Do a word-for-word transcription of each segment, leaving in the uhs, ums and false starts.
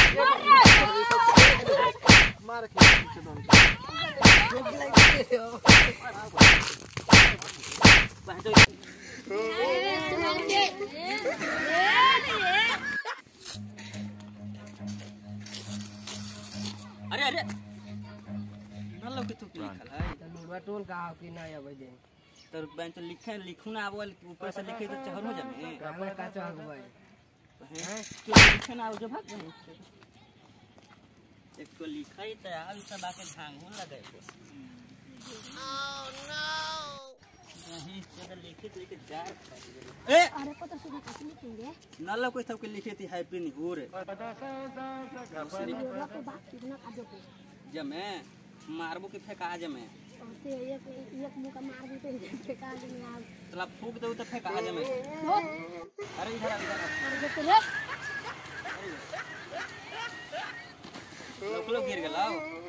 मार के पीछे दोनों अरे अरे नल्लो के तुक लिखल है नूरवा टोल का कि ना आवे दे तो बैंक तो लिखे लिखू ना आवल ऊपर से लिखे तो चहर हो जामे हमरा का चाह भाई हैं तो लिखे ना जो भाग एक तो लिखाई त आल सब आके भांग हो लगे ओह नो नहीं से लिखे तो लिखे जा ए अरे पता सुना कैसे लिखेंगे नल्लो कोई सब के लिखे थी हैप्पी न्यू ईयर योगा के बात कितना काजो पे जमे मारबो के फेंका जमे ते एक एक मुंह का मार देते फेंका देंगे आप तला फूक दो तो फेंका जमे अरे इधर इधर अरे तो ले लोग लोग गिर गया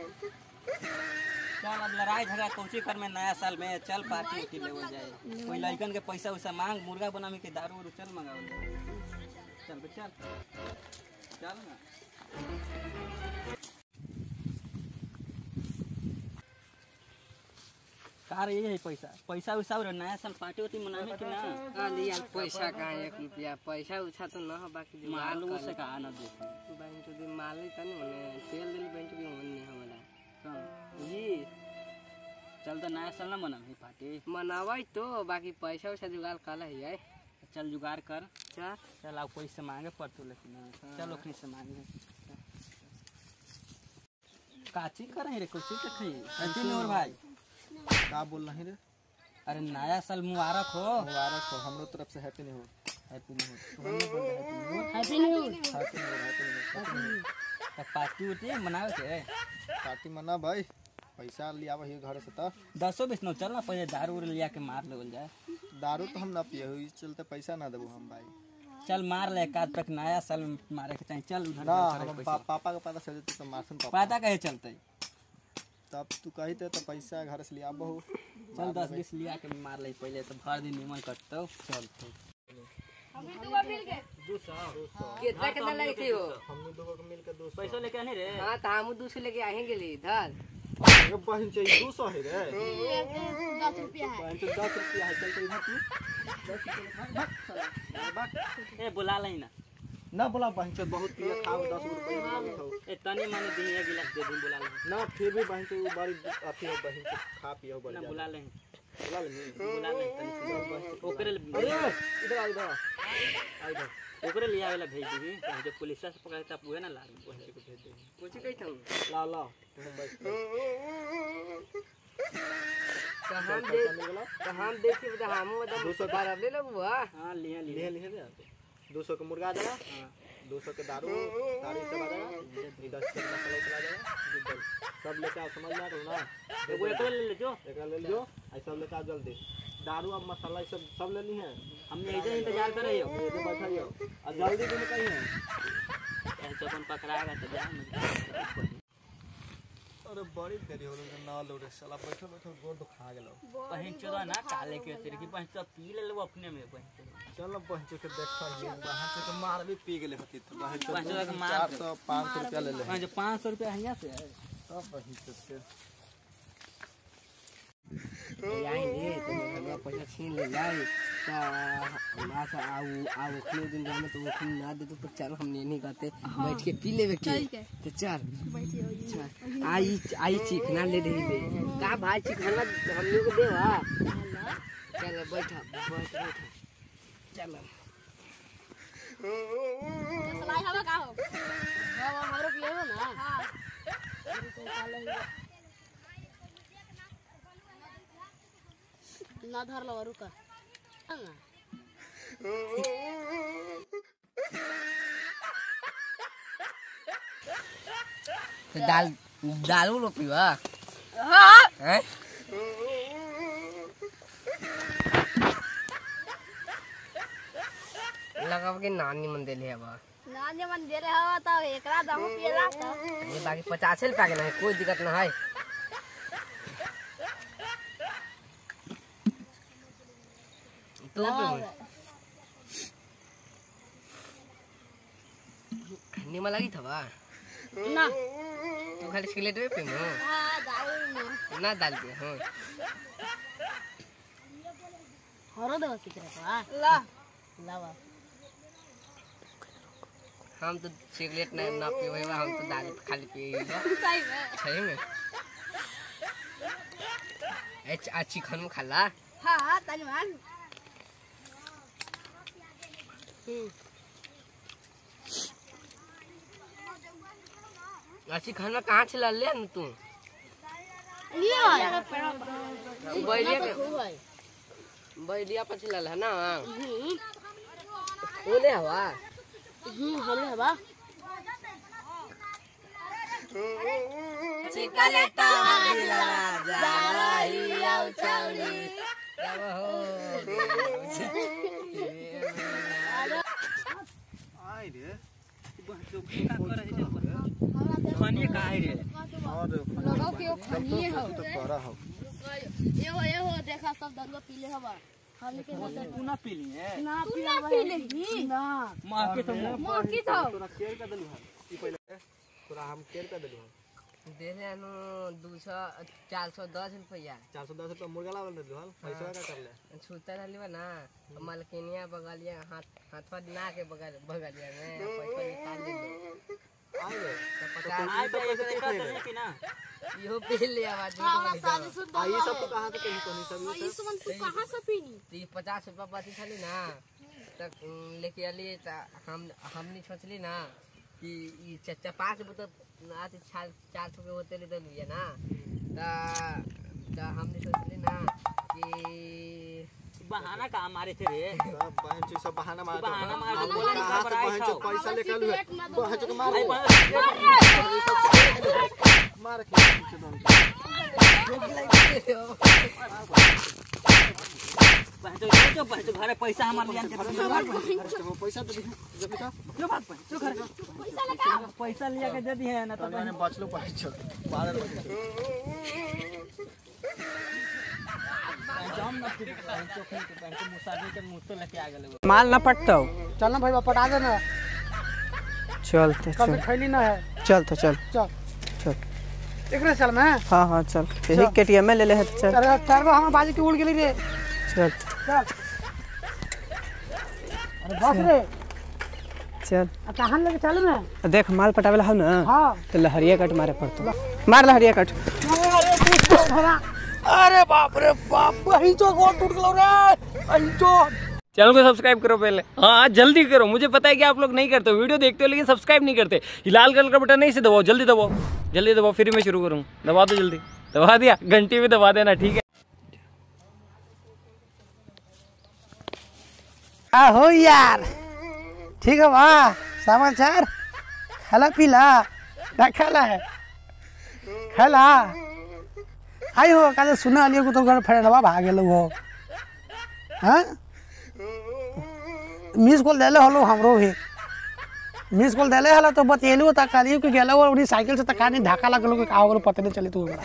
चल अब लड़ाई झगड़ा कोची कर में नया साल में चल पार्टी उठी लेवल जाए कोई लड़कन के पैसा वैसा मांग मुर्गा बनावे के दारू वारू चल मंगावल जाए चल बे चल चल ना कार ये है पैसा पैसा वैसा और नया साल पार्टी होती मनावे कि ना अली यार पैसा कहां एक रुपया पैसा उठा तो ना बाकी मालूम से कहा ना दे बैंक तो दिन माले तने ओने तेल दिल बैंक भी होने हमरा जी चल तो नया साल ना मनावे पार्टी मनावई तो बाकी पैसा वैसा जुगाड़ काला है यार चल जुगाड़ कर चल चल आप कोई से मांगे पर तू लेकिन चल ओखनी से मांगे काची करे रे कुछ तो खई अंतिम और भाई का बोल रही रे अरे नया साल मुबारक हो मुबारक हो हमरो तरफ से happy new year happy new year happy new year happy new year तो पार्टी उठी मनावे के पार्टी मना भाई पैसा लिया वही घर से तो दसो बीस नो चल ना पहले दारू उर लिया के मार लेवल जाए दारू तो हम ना पिए हुई चलते पैसा ना देबो हम भाई चल मार ले एकाध तक नया साल में मारे के चाहिए चल उधर ना हम पा, पापा का पता चल तो मारसन पापा पता कहे चलते तब तू कहते तो पैसा घर से लिया बहु चल दस बीस लिया के मार ले पहले तो भर दिन निमन कटतो चल अभी दो बार मिल के दो सौ कितना कितना लगे थे वो हमने दो को मिलकर दो पैसा लेके आने रे हां त हम दो सौ लेके आएंगे ले इधर ये बहन चाहिए दो सौ है रे दस रुपया है बहन तो दस रुपया है चल तो इधर तू ए बुला ले ना ना बोला बहन चो बहुत पिया खाओ दस रुपया खाओ ए तनी माने दी एक गिलास दे दी बुला ले ना फिर भी बहन तो बड़ी अथी हो बहन चो खा पियो बड़ी ना बुला ले बुला ले बुला ले तनी ओकरे अरे इधर आ इधर आ इधर ओकरे लिया वाला भेज दी जो पुलिस से पकड़ता पूरे ना ला को भेज दे कुछ कही था ला ला तुम बैठ कहां दे कहां देखी बता हम मतलब दो सौ बार ले लो बुआ हां लिए ले लिए ले दे दो सौ का मुर्गा देगा दो सौ के दारू दारू सब आ जाएगा दस के मसाला चला जाएगा सब लेके आओ समझ में आ रहा ना वो एक ले ले जो एक ले लियो आई सब लेके आओ जल्दी दारू और मसाला सब सब ले ली है हमने इधर इंतजार कर रहे हो ये बैठाइयो और जल्दी दिन कहीं है ऐसे अपन पकड़ाएगा तो जा अरे बड़ी देरी हो रही ना लो रे साला बैठो बैठो गोड़ दुखा गेलो पहन चोदा ना काले के तेरे की पहन तो पी ले लो अपने में पहन चलो बहन के देखो ये बहन के मार भी पी गेले होती तो बहन बहन चोदा के मार चार सौ पाँच सौ रुपया ले ले जो पाँच सौ रुपया यहाँ से है सब बहन के यही ले तो हमरा पैसा छीन ले जाए ता माथा आउ आउ उखने दिन जाने तो उखने ना दे तो चल हम नहीं करते बैठ के पी लेवे के तो चल चल आई आई चिकना ले दे दे का भाई चिकना हम लोग को देवा चल बैठ बैठ बैठ चल सलाई हवा का हो हां हमरो पियो ना हां ना धर लो रुका दाल दालू लो पीवा हां हैं लगाव के नानी मन देले हवा नानी मन दे रहे हवा तो एकरा दहु पियला तो ये बाकी पचास रुपया के नहीं कोई दिक्कत ना है तो निमा लगी था बा ना तू खाली सिगरेट में पे हो हां दारू ना ना डाल के हो हरो दो सिगरेट हां ला लावा हम तो सिगरेट ना ना पीवे हम तो दारू खाली पिएगा सही में सही में एच अच्छी खाना खाला हां हां तानी मान अच्छी खाना कहाँ से ला ले न तू ये बैलिया के बैलिया पर से ला है ना बोले हवा हम्म हलो हवा चिकलेटा दिला जाई आउ चाउली जब हो आई रे खानी का है रे और लगाओ के खानी हो तो करा हो ये हो ये हो देखा सब दरुआ पीले हवा हम के तू ना पी ली है ना पीले ही ना मां के तो मां की था तोरा केयर का दलु है ई पहले तोरा हम केयर का दलु है दे दे नु दो सौ चार सौ दस रुपया चार सौ दस रुपया मुर्गा लावल दलु हल पैसा का कर ले छूता रहली ना मलकिनिया बगलिया हाथ हाथ पर ना के बगल बगलिया में पैसा निकाल दे आई रे आई पे ऐसे कर दे कि ना यो पी ले आवाज आई सब तो कहां से कहीं कोनी सब ये सुमन तू कहां से पीनी ती पचास रुपया बची खाली ना तक लेके आली हम हमनी सोचली ना कि ई चाचा पांच बोतल आते चार चार सौ के होते ले दलिए ना ता ता हमनी सोचली ना कि बहाना का मारे थे रे सब बहन जी सब बहाना मार बहाना मार के बोला बोला कहां खबर से आई बहन था जी पैसा लेके आलू है बहन जी को मार आई मार के पीछे दोन तो जो जो घर पैसा हमार लिया के पैसा तो जब का जो बात पे जो घर पैसा लगा पैसा लिया के दे दिए ना तो मैंने बच लो पैसा बारह बजे जाम ना फिर चोखन के बैंक मुसाफिर के मुंह तो लेके आ गेले माल ना पटतो चल ना भाई पटा देना चल तो कल चल से खैली ना है चल तो चल चल चल एकरे चल में हाँ हाँ चल यही केटीएम में ले ले है तो चल अरे चार गो हम बाजी के उड़ गेली रे चल चल अरे बस रे चल आ कहां लगे चल में देख माल पटावेला हो ना हां तो लहरिया कट मारे पड़तो मार लहरिया कट अरे तू तो भरा अरे बाप रे बाप वही तो गोड़ टूट गलो रे अई तो चैनल को सब्सक्राइब करो पहले हाँ जल्दी करो मुझे पता है कि आप लोग नहीं करते हो वीडियो देखते हो लेकिन सब्सक्राइब नहीं करते ये लाल कलर का बटन नहीं से दबाओ जल्दी दबाओ जल्दी दबाओ फिर मैं शुरू करूँ दबा दो जल्दी दबा दिया घंटी भी दबा देना ठीक है आ हो यार ठीक है वाह समाचार खाला पीला क्या खाला है खाला आई हो काले सुना लियो को तो घर फ्रेंडवा भाग गेलो हो हां मिस कॉल देले हलो हमरो भी मिस कॉल देले हला तो बतेलु त कालियो के गेलो और उनी साइकिल से तकानी ढाका लगलो के काओ पता नहीं चली तू हमरा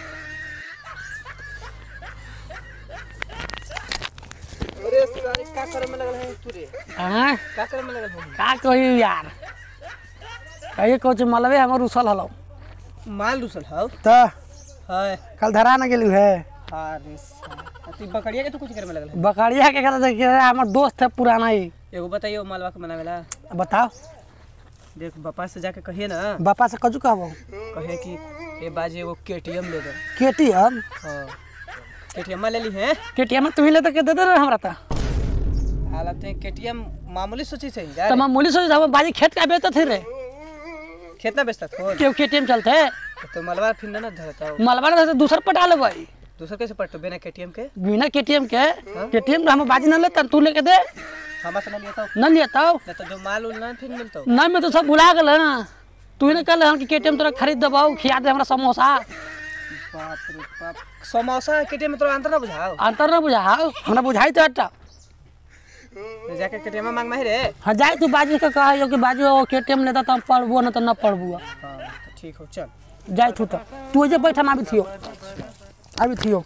अरे सुरानी का करे में लगल है तू रे हां का करे में लगल है का कहियो यार कहियो कुछ मलबे हमर उसल हलो माल दूसल हौ त हाय कल धरा न गेलु है अरे तू बकरिया के तू कुछ करे में लगल है बकरिया के कहता कि हमर दोस्त है पुराना ही एगो बताइयो मालवा के बनावेला बताओ देख बापा से जाके कहिए ना बापा से कजू कहबो कहे कि ए बाजी एगो केटीएम ले दे केटीएम हां केटीएम ले ली है केटीएम तू ही ले तो के दे दे रे हमरा ता हालत है केटीएम मामूली सोची से यार त मामूली सोच हम बाजी खेत का बेचत थे रे कितना बेचता था क्यों केटीएम चलते तो मलबा फिर ना धरता हो मलबा से दूसर पटा ले भाई दूसरा कैसे पट्टो बिना केटीएम के बिना केटीएम के केटीएम हम बाजी न ले तू लेके दे हमारे से ना लिया था न लिया तब नहीं तो जो माल उल ना फिर मिलता नहीं मैं तो सब भुला गल ना तू ने कल हम केटीएम तोरा खरीद दबाऊ खिया दे हमरा समोसा बाप रे बाप समोसा केटीएम में तो अंतर ना बुझाओ अंतर न बुझाओ हमरा बुझाई तो अट्टा जाके केटीएम मांग माही रे हां जाई तू बाजी के कहियो कि बाजी ओ केटीएम लेता त हम पढ़बो न त न पढ़बो हां तो ठीक हो चल जाई तू त तू जे बैठा माबी थियो अभी थियो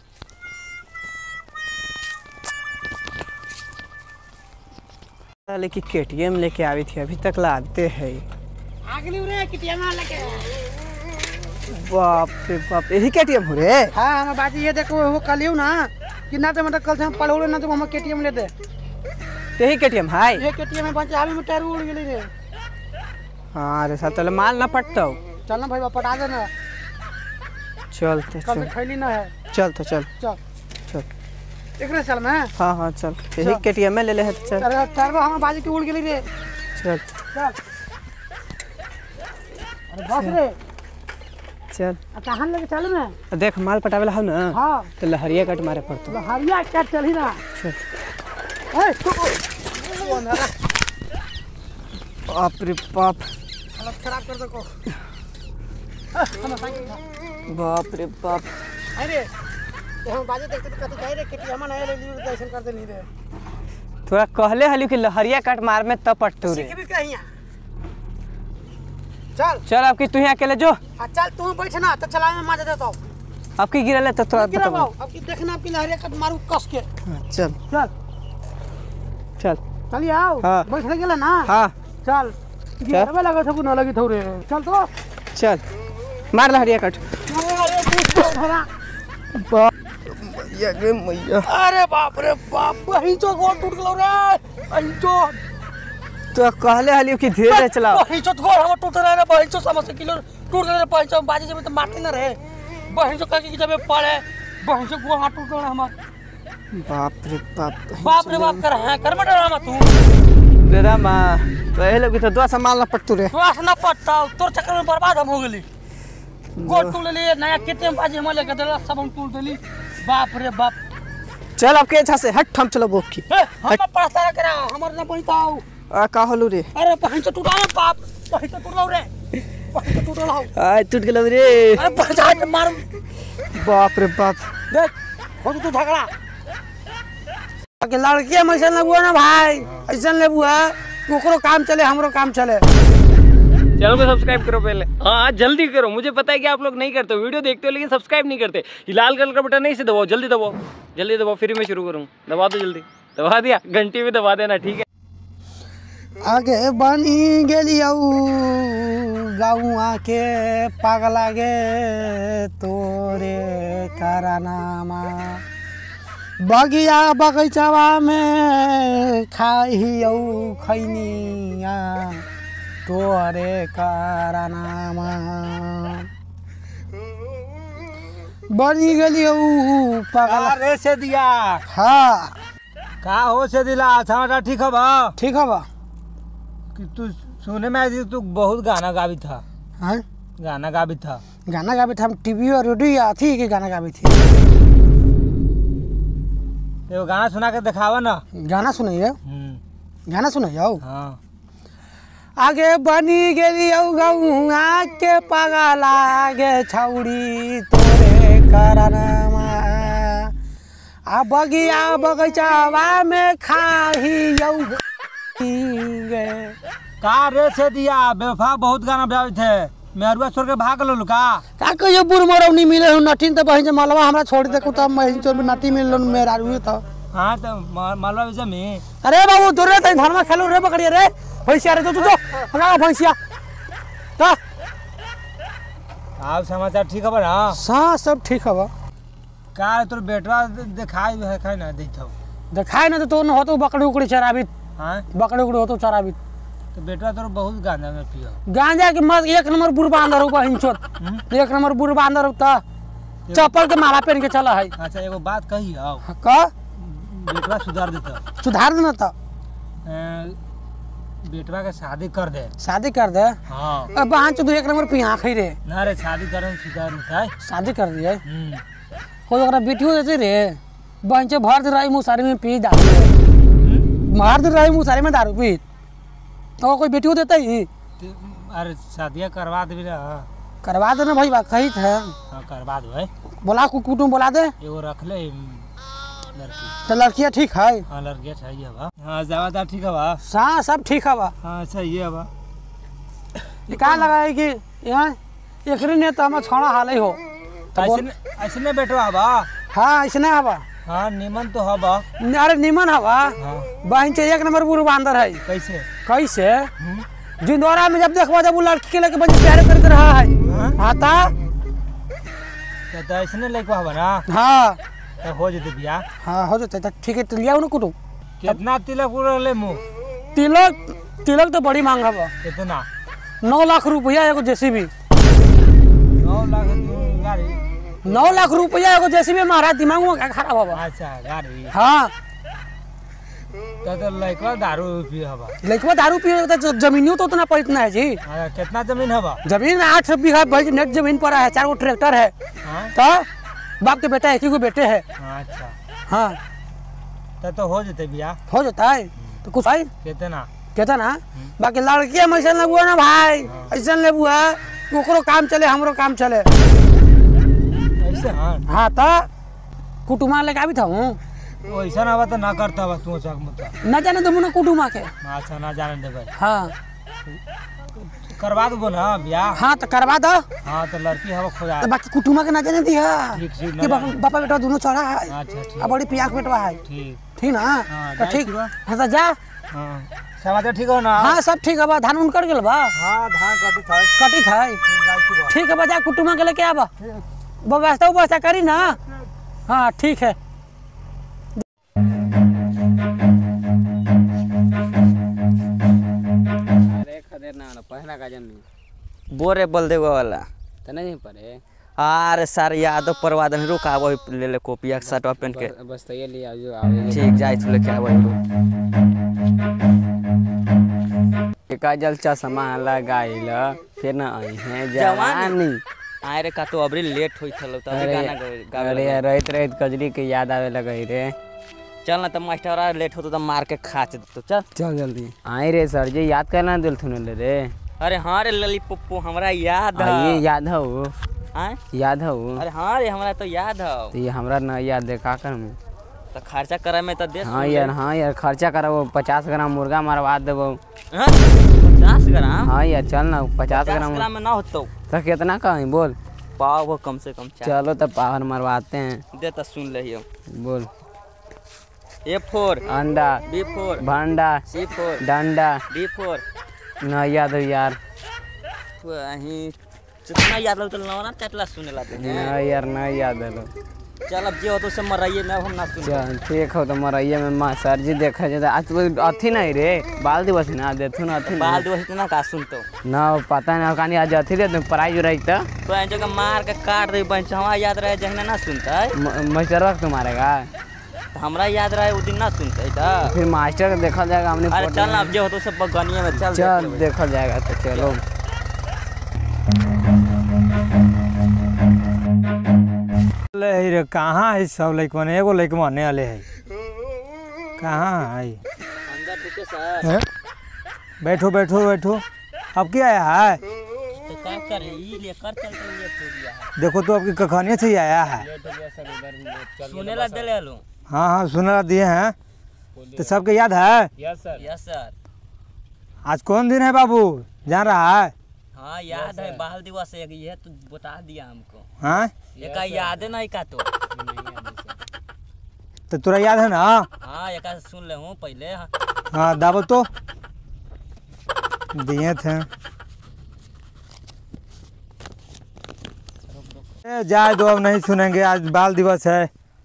लेकिन केटीएम लेके आई थी अभी तक लाते हैं आगली रे केटीएम लेके बाप रे बाप, यही केटीएम हो रे? हाँ हमारे बाजी ये देखो वो कल ना कि ना तो मतलब कल से हम पढ़ो ना तो हम केटीएम लेते। यही केटीएम है? ये केटीएम में बंचे आवे में टायर उड़ गेली रे। हाँ रे साहब, चल माल ना पटता हो। चल ना भाई पटा देना। चल तो कल चल, से खैली ना है। चल तो चल चल चल। एक रे चल में। हाँ हाँ चल, यही केटीएम में ले ले है तो चल अरे टायर हमारे बाजी के उड़ गेली रे। चल चल अरे बस रे चल। कहाँ लगे चल में? देख माल पटावेला हो ना, हाँ तो लहरिया कट मारे पड़तो। हरिया क्या चली ना। चल। ए तू बाप रे बाप, हालत खराब कर दो को। बाप रे बाप। अरे हम बाजे देखते तो कथी कह रे केटीएम ना ले लियो दर्शन करते नहीं रे। थोड़ा कहले हली कि लहरिया कट मार में तब पटतू रे। सीख भी कहीं चल चल अब की तू यहाँ अकेले जो। हाँ चल तू बैठ ना तो चला मैं मजा देता हूँ। अब की गिरल है तो थोड़ा गिरा बताओ। बाबू अब की देखना आपकी लहरिया कट मारू कस के। चल चल चल। चलिए आओ। हाँ। बैठ गेला ना। हाँ चल गिरवे लगा था ना लगी थोड़े। चल तो चल मार लहरिया कट। अरे तू भरा बाप मैया गे मैया। अरे बाप रे बाप वही तो गोड़ टूट गलो रे। वही तो तो कहले हली कि धीरे धीरे चलाओ। वही तो गोड़ हम टूट रहे रे। वही तो समस्या किलो टूट गए रे। वही तो बाजी जब तो मारते ना रे। वही तो कह के जब पड़े वही तो गोड़ हाथ टूट गए हमार। बाप रे बाप। बाप रे बाप कर है कर मत डरा तू। रे रामा तो ये लोग तो दो सामान ना पटतू रे। तू ना पटता तोर चक्कर में बर्बाद हम हो गेली। गोड़ टूट ले नया केटीएम बाजी हम लेके देला सब हम टूट देली। बाप रे बाप। चल अब के अच्छा से हट हम चलो बोक की। हम पढ़ता करा हमर ना पढ़ताओ। आ का होलू रे? अरे पहन तो टूटा रे बाप। पहन तो टूटलो रे। पहन तो टूटलो। आ टूट गेलो रे। अरे बचा के मार। बाप रे बाप। देख हो तू झगड़ा के लड़की में ऐसा लेबुआ ना भाई। ऐसा लेबुआ ओकरो काम चले हमरो काम चले। चैनल को सब्सक्राइब करो पहले। हाँ जल्दी करो, मुझे पता है कि आप लोग नहीं करते हो, वीडियो देखते हो लेकिन सब्सक्राइब नहीं करते। ये लाल कलर का बटन नहीं से दबाओ, जल्दी दबाओ जल्दी दबाओ, फिर मैं शुरू करूँ। दबा दो जल्दी। दबा दिया, घंटी भी दबा देना ठीक है। आगे बनी गेली गाँव के पागला गे तोरे करानामा। बगिया बगैचावा में खाई खैनिया तोरे करानामा। बनी गेली पागला रे से दिया। हाँ का हो से दिला समाचार ठीक है बा? ठीक है बा। कि तू सुने में आई थी तू बहुत गाना गावी था। हाँ गाना गावी था। गाना गाबी था हम टीवी और रेडियो थी कि गाना गाबी थी। तो गाना सुना के दिखावा ना। गाना सुनाइए। हम्म गाना सुनाइए। हाँ आगे बनी गेली गौआ के पागला गे छौड़ी तोरे करानामा। आ बगिया बगैचावा में खाही गे। का रे से दिया बेवफा बहुत गाना गावी थे। मेहरुआ छोड़ के भाग लो का? का कहियो बुढ़ मरौनी मिले हो नटीन तो बहिन मलवा हमरा छोड़ देखो तब मैं चोर में नटी मिल मेरा रुई तो। हाँ तो मालवा विषय में। अरे बाबू दूर रे धर्मा खेलो रे पकड़िए रे भैंसिया रे। तो तू तो भगा भैंसिया तो। आप समाचार ठीक है ना? हाँ सब ठीक है बा। का तोर बेटवा दिखाई है खाई ना देता देखाए ना तो तो न हो तो बकरी उकड़ी चराबी। हाँ बकरी उकड़ी हो तो चराबी। तो बेटवा तोर बहुत गांजा में पियो। गांजा के मत एक नंबर बुढ़ बांधर ऊपर हिंचोर। एक नंबर बुढ़ बांधर उता चप्पल के माला पहन के चला है। अच्छा एगो बात कही आओ का बेटवा सुधार देता। सुधार देना था। बेटवा के शादी कर दे। शादी कर दे। हाँ अब बहन चो एक नंबर पिया खई रे। ना रे शादी करने सुधार देता है। शादी कर दिए हम्म कोई ओकरा बेटियो देते रे। बहन चो भर दे रही मुसारी में पी दारू। मार दे रही मुसारी में दारू पी तो कोई बेटियों देता ही। अरे शादियाँ करवा दे ना। करवा देना भाई बात कही थे। हाँ करवा दो भाई। बोला कुटुम बोला दे। एगो रख ले लड़की। तो लड़कियाँ ठीक है। हाँ लड़कियाँ चाहिए बा। हाँ ज्यादा ठीक है बा। हाँ सब ठीक है बा। हाँ सही है बा। क्या लगा है कि यहाँ एक ने तो हमारा छोड़ा हाल ही हो तो ऐसे ऐसे बेटवा बा। हाँ ऐसे नहीं हवा। हाँ निमन तो हवा। अरे निमन हवा। हाँ बहन से एक नंबर बुढ़ बांधर है। कैसे? कैसे जिंदौरा में जब देखवा जब वो लड़की के लेके बच्चे प्यारे करते रहा है। हाँ ता तो ऐसने लइका हवा ना हाँ तो हो जते बियाह। हाँ हो जाता है ठीक है तो लिया ना कुटुम। कितना तिलक उड़ले मुँह? तिलक तिलक तो बड़ी मांग है। कितना? नौ लाख रुपया एगो जेसीबी। नौ लाख गाड़ी? नौ लाख रुपया एगो जेसीबी महाराज दिमाग में खराब हवा। अच्छा गाड़ी। हाँ तो तो लइका दारू पी हवा। लइकवा दारू पिए तो जमीनियों तो उतना पड़ना है जी। हाँ, कितना जमीन हवा? जमीन आठ बीघा नेट जमीन पर है, चार गो ट्रैक्टर है। हाँ? तो बाप के बेटा एक ही गो बेटे है। अच्छा हाँ तो तो हो जते बियाह। हो जाता है तो कुछ भाई कितना? कहता ना बाकी लड़कियां में ऐसा लेबुआ ना भाई, ऐसा लेबुआ ओकरो काम चले हमरो काम चले। ऐसे हाँ हाँ तो कुटुमा लेके आवी था हूँ वैसा ना तो ना करता बा तू चक मुता न जाने तो मुना कुटुमा के। अच्छा ना जाने दे भाई। हाँ करवा दो ना बियाह। हाँ तो करवा दो। हाँ तो लड़की हवा खोजा। तो बाकी कुटुमा के न जाने दिया ठीक ठीक कि बापा बापा बेटा दोनों चढ़ा है। अच्छा ठीक। अब बड़ी पियाक बेटवा है। ठीक ठीक ना हाँ, तो जाए ठीक। ठीक बा। हाँ तो जा। हाँ समाचार ठीक हो ना? हाँ सब ठीक है बा धान उन कट गेल बा। हाँ धान कटी था। कटी था ठीक है बा जा कुटुमा के लेके आबा व्यवस्था व्यवस्था करी ना। हाँ ठीक है। अरे खदेर ना ना पहला का जन्म बोरे बलदेव वाला तो नहीं पड़े। अरे सर यादव परवादन रुक आबो ले ले कॉपिया शर्ट पेन के। बस तो ये लिया जो आवे ठीक जाए तो लेके आबो। का जल चश्मा लगाइल फिर ना आई है जवानी। जवानी। आए रे का तो अबरी लेट होई थलो तब अरे गाना गावे अरे रहित रहित कजरी के याद आवे लगई रे। चल ना तो मास्टर आ लेट होतो तो मार के खाच देतो चल। चल जल्दी आई रे सर जी याद करना दिल थुन ले रे। अरे हाँ रे लली पप्पू हमरा याद है। ये याद हो आए याद हो अरे हाँ रे हमरा तो याद है। तो ये हमरा ना याद है का कर में। तो खर्चा करे में तो दे। हाँ यार हाँ यार खर्चा करो पचास ग्राम मुर्गा मरवा देबो। हाँ? पचास ग्राम। हाँ यार चल ना पचास ग्राम ग्राम में ना होतो तो कितना कहीं बोल। पाव वो कम से कम चार। चलो तो पावर मरवाते हैं। दे तो सुन ले बोल। ए फोर अंडा बी फोर भांडा सी फोर डंडा डी फोर। ना याद हो यार। वही जितना याद लो तो ना चटला सुने लाते ना यार ना याद है। चल अब जे हो तो सब मराइए में हम ना सुन। चल ठीक हो तो मरैया में माँ सर जी देखा जाता आज तो अथी नहीं रे बाल दिवस ना देथु ना अथी बाल दिवस इतना का सुन तो ना पता ना कहानी आज अथी दे तुम प्राइज रही तो तो ऐसे जगह मार के काट दे बंच हमारा याद रहे जहने ना सुनता है मास्टर वक्त तुम्हारेगा तो हमरा याद रहे वो दिन ना सुनता है तो फिर मास्टर को देखा जाएगा हमने। अरे चल ना अब जे हो तो सब बगनिया में चल चल देखा जाएगा तो चलो। रे कहाँ है सब लइकवा ने एगो लइकवा ने आले है कहाँ है? अंदर ढुके सर। हैं? बैठो बैठो बैठो अब क्या आया है? तो क्या करे ये लेकर चलते ये हो गया है। देखो तो आपकी कखाने से ही आया है। सुने ला दे ले लो। हाँ हाँ सुना दिए हैं तो सबके याद है। Yes sir yes sir. आज कौन दिन है बाबू जान रहा है? हाँ याद है बाल दिवस एक ये तो बता दिया हमको। हाँ एक याद है नहीं का तो। तो तुरा याद है ना? हाँ एक सुन ले हूँ पहले। हाँ दावत तो दिए थे। जाए दो अब नहीं सुनेंगे आज बाल दिवस है।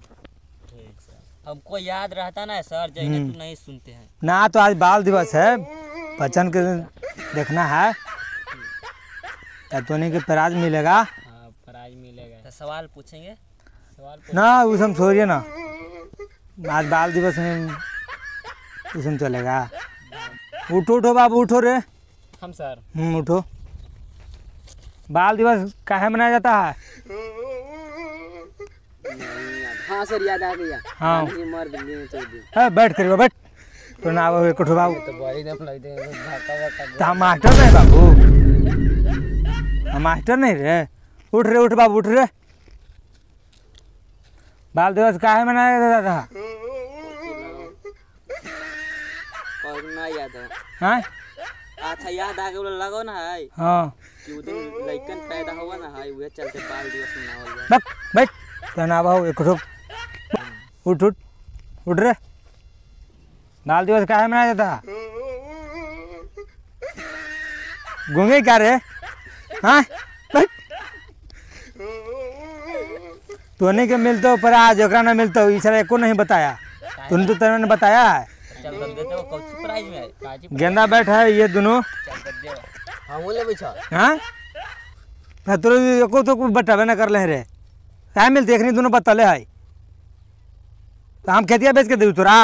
हमको याद रहता ना सर जैसे तू नहीं सुनते हैं ना तो आज बाल दिवस है बच्चन के देखना है तो नहीं के प्राइज मिलेगा। हाँ प्राइज मिलेगा तो सवाल पूछेंगे सवाल पूछ... ना उस हम छोड़िए ना आज बाल दिवस में उस हम चलेगा। उठो उठो बाबू उठो रे। हम सर हम्म उठो। बाल दिवस काहे मनाया जाता है? हाँ सर याद आ गया। हाँ मर दिल्ली छोड़ दी है बैठ करिए बैठ तो ना वो एक उठो बाबू। तो बड़ी दम लगते तो हम मास्टर नहीं बाबू हम मास्टर नहीं रे। उठ रे उठ बाबू उठ रे। बाल दिवस काहे मनाया जाता था? और ना याद है। हाँ अच्छा याद आ गया लगो ना है हाँ कि उस दिन लड़कन पैदा हुआ ना है वह चलते बाल दिवस मनावल जाए। बैठ बैठ तो ना बाबू एक उठो उठ उठ उठ रे। बाल दिवस काहे मनाया जाता? गूंगे क्या रे? हाँ बैठ तोने के मिलते हो पर आज ओकरा ना मिलते हो इस एको नहीं बताया तूने तो तेरे ने बताया है चल कर देते हो कौन सी प्राइस में है गेंदा बैठ है ये दोनों चल कर दे हां वो लेबै छ हाँ ना तोरे एको तो कुछ बतावे ना कर ले रे काय मिलते एकनी दोनों बतले है तो हम खेतिया बेच के दे तोरा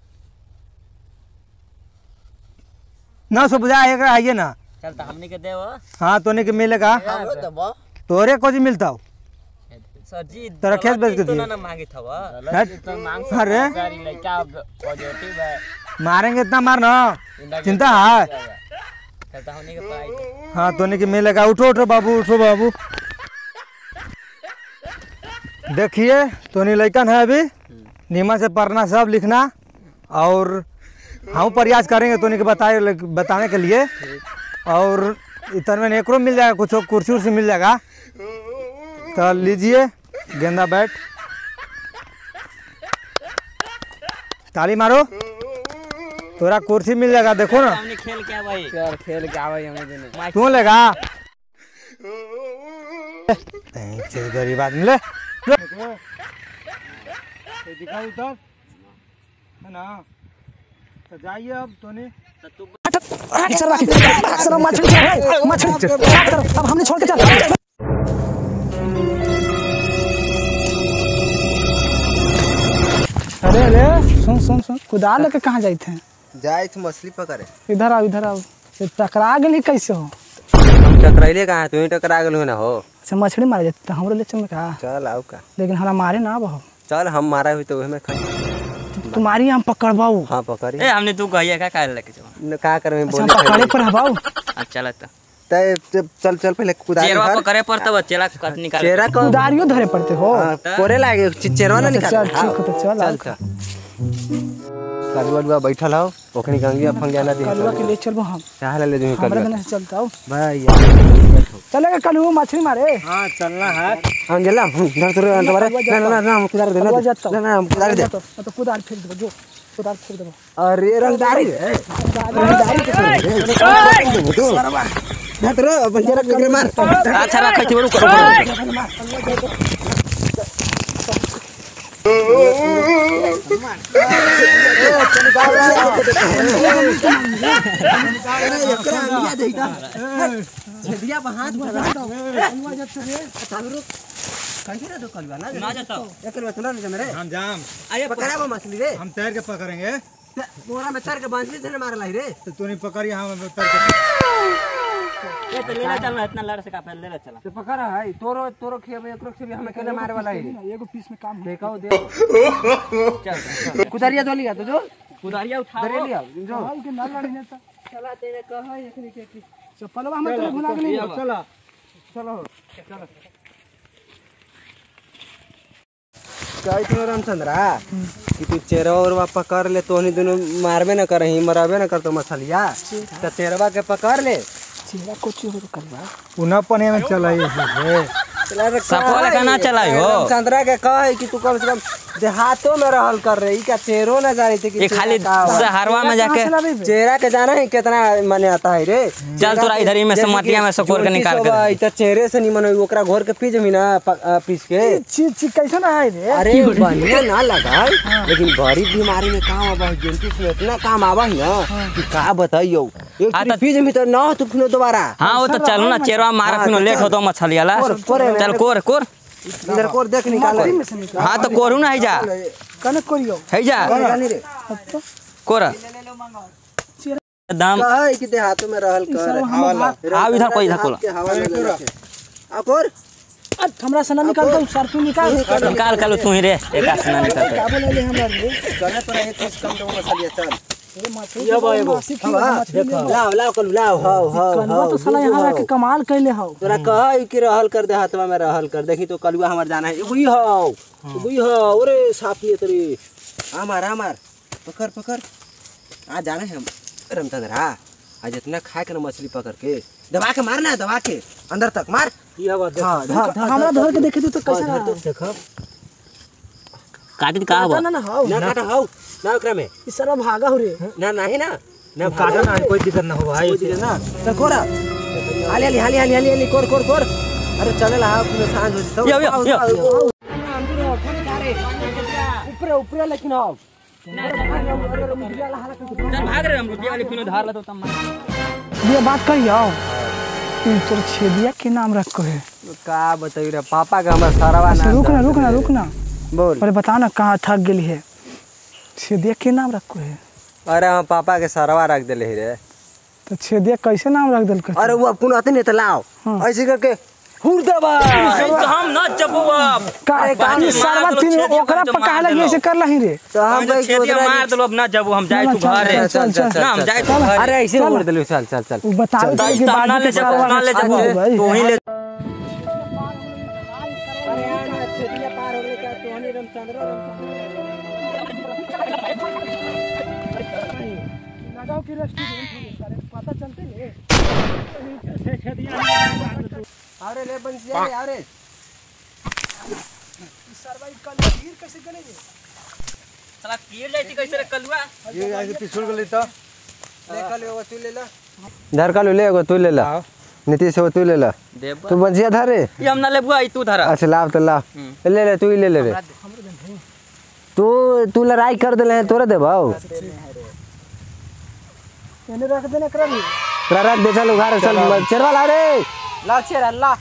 नौ सौ बुझा एक आइए ना चल तो हमने के देव हाँ तोने के मिलेगा हमरो देबो तोरे को जी मिलता हो सर जी तेरा खेत बेच के तो दिए ना मांगे था वो तो मांग अरे सारी लड़का पॉजिटिव है मारेंगे इतना मारना चिंता है चल तो हमने के प्राइस हाँ तोने के मिलेगा उठो उठो बाबू उठो बाबू देखिए तोनी लड़कन है अभी नीमा से पढ़ना सब लिखना और हम प्रयास करेंगे तोनी के बताए बताने के लिए और इतना में एक मिल जाएगा कुछ कुर्सी उर्सी मिल जाएगा तो लीजिए गेंदा बैट ताली मारो तोरा कुर्सी मिल जाएगा देखो ना हमने खेल क्या भाई चल खेल के आवे हमें दोनों क्यों लेगा चल गरीब आदमी ले दिखा उधर है ना तो जाइए अब तोनी मछली अब हमने छोड़ के चल अरे अरे सुन सुन सुन कुदाल लेके कहाँ जाते हैं जाए तो मछली पकड़े इधर आओ इधर आओ ये टकरा गई कैसे हो हम टकराइले कहाँ तू ही टकरा गेल हो ना हो अच्छा मछली मारे जाते तो हमरो ले चल का चल आओ का लेकिन हमरा मारे ना अब चल हम मारा हुई तो हमें खाई तुम्हारी हम पकड़बाऊ हाँ पकड़ी ए हमने तू कहिए का काहे लेके चलो न का करे अच्छा बोले हम पकड़े पर हबाऊ अब चल तो तय चल चल पहले कुदारी चेरवा धर को करे पर तब चेला कट निकाल चेहरा को कुदारियो धरे पड़ते हो कोरे लागे चेहरा ना निकाल चल ठीक हो तो चल चल चल कलुआ लुआ बैठल हो ओखनी गंगिया फंगिया ना दे कलुआ के ले चलबो हम चाहे ले दूं हमरा कलुआ देने से चलता हूं भाई चलेगा कलुआ मछली मारे हाँ चलना है हम गेला धर तोरे अंदर ना ना ना हम कुदार दे ना ना हम कुदार दे तो कुदार फेंक दो जो कुदार फेंक दो अरे रंगदारी रे रंगदारी के तो ना तोरे अपन जरा के मार अच्छा रख छी बड़ू करो छेदिया हाथ भगा दो कैसे रे दो कलवा ना ना जाता एक बार सुना ना मेरे हम जाम आए पकड़ा वो मछली रे हम तैर के पकड़ेंगे मोरा में तर के बांसली से मार लाई रे तो तूने पकड़ी हम तैर के ए तो लेना चलना इतना लड़ से का पहले लेना चला तो पकड़ा है तोरो तोरो खेबे एकरो खेबे हमें केले मारे वाला है एगो पीस में काम देखो दे चल कुदारिया दो लिया तो जो कुदारिया उठा दे लिया जो हां के ना लड़ी नेता चला तेरे कह एकनी के की चप्पलवा हमें तो भुला के नहीं चला चलो चलो कई तो रामचंद्रा कि तू चेरवा पकड़ ले तो नहीं दोनों मारबे न करही मराबे न कर तो मछलिया तो चेरवा के पकड़ ले चेहरा कुछ हो करवा पुनः पने में चला ये सफल का ना चलाई हो रामचंद्रा के कहे कि तू कम से कम देहातों में रहल कर रही क्या चेहरो न जानी थी कि ये खाली हरवा में जाके चेहरा के जाना है कितना माने आता है रे चल तोरा इधर ही में से मटिया में से कोर के निकाल के भाई तो चेहरे से नहीं मनो ओकरा घोर के पीज भी ना पीस के ची ची कैसे ना है रे अरे बढ़िया ना लगा लेकिन बड़ी बीमारी में काम आवा है जेंटिस में इतना काम आवा है ना कि का बताइयो एक हाँ, तो- पीज में तो ना तू फिर दोबारा हां वो तो चलो ना चेरवा मार फिनो लेट हो तो मछलिया ला चल कोर कोर इधर कोर देख निकाल हां तो कोरू ना है जा कने करियो है जा रे कोर दाम कहे कि देहातों में रहल कर आओ इधर कोई इधर कोला के हवा में आ कोर हमरा सना निकाल दो सर तू निकाल निकाल कल तू ही रे एक आसना निकाल क्या बोले ले हमरा रे चले पर एक पीस कम दो मछलिया चल ये बा एगो देखो लाओ लाओ कल लाओ हां हां कलवा तो साला यहां के कमाल कैले हो तोरा कहे कि रहल कर देहातवा में रहल कर देखी तो कलुआ हमार जाना है बुई हो बुई हो अरे साफी तेरी हमार हमार पकड़ पकड़ आ जाना है हम रामचंद्र आज इतना खा के ना मछली पकड़ के दबा के मारना है दबा के अंदर तक मार ये हवा देख हां हमरा धर के देखे तो कैसा धर देखो काटी का हो ना ना हां ना काटा हाउ ना ओकरा में ई सारा भागा हो रे ना नहीं ना ना काटा ना कोई दिक्कत ना हो भाई कोई दिक्कत ना तो कोरा हाली हाली हाली हाली हाली कोर कोर कोर अरे चले ला पूरा सांझ हो यो यो यो ऊपर ऊपर लेकिन आओ चल भाग रहे हम रुपया वाली फिनो धार ला तो तम ये बात कही आओ तोर छेदिया के नाम रखो है का बताई रे पापा का हमर सरवा अच्छा, रुक ना रुक ना रुक ना बोल अरे बता ना कहाँ थक गेली है छेदिया के नाम रखो है अरे हम पापा के सरवा रख देले ही रे तो छेदिया कैसे नाम रख दिल अरे वो अपन आते नहीं तो लाओ ऐसे करके हुर दबा हम ना जबू अब का कानी सरवा तीन ओकरा पकाए लगी ऐसे कर लही रे तो हम हम छेदिया मार दलो अब ना जबू हम जाए तू घर रे चल चल ना हम जाए तू घर अरे ऐसे हुर देलो चल चल चल वो बताओ तो कि ना बाद ले में जबू सरवा ना ले जबू भाई तू ही ले लगाओ कि रेस्टोरेंट है पता चलते नहीं अरे ले बंसिया रे अरे सरवाई कल गिर कैसे गले रे साला गिर जाती कैसे रे कलुआ ये ऐसे पिछड़ गली तो ले कल वो तू ले ला धर कल ले एगो तू ले ला नीतीश वो तू ले ला तू बंसिया धर रे ये हम ना ले बुआ तू धरा अच्छा लाव तो लाव ले ले तू ही ले ले रे तू तू लड़ाई कर देले है तोरे दे भाऊ मैंने रख देना करा ली रख रख दे चल उघार चल चरवा ला रे ला छेर अल्लाह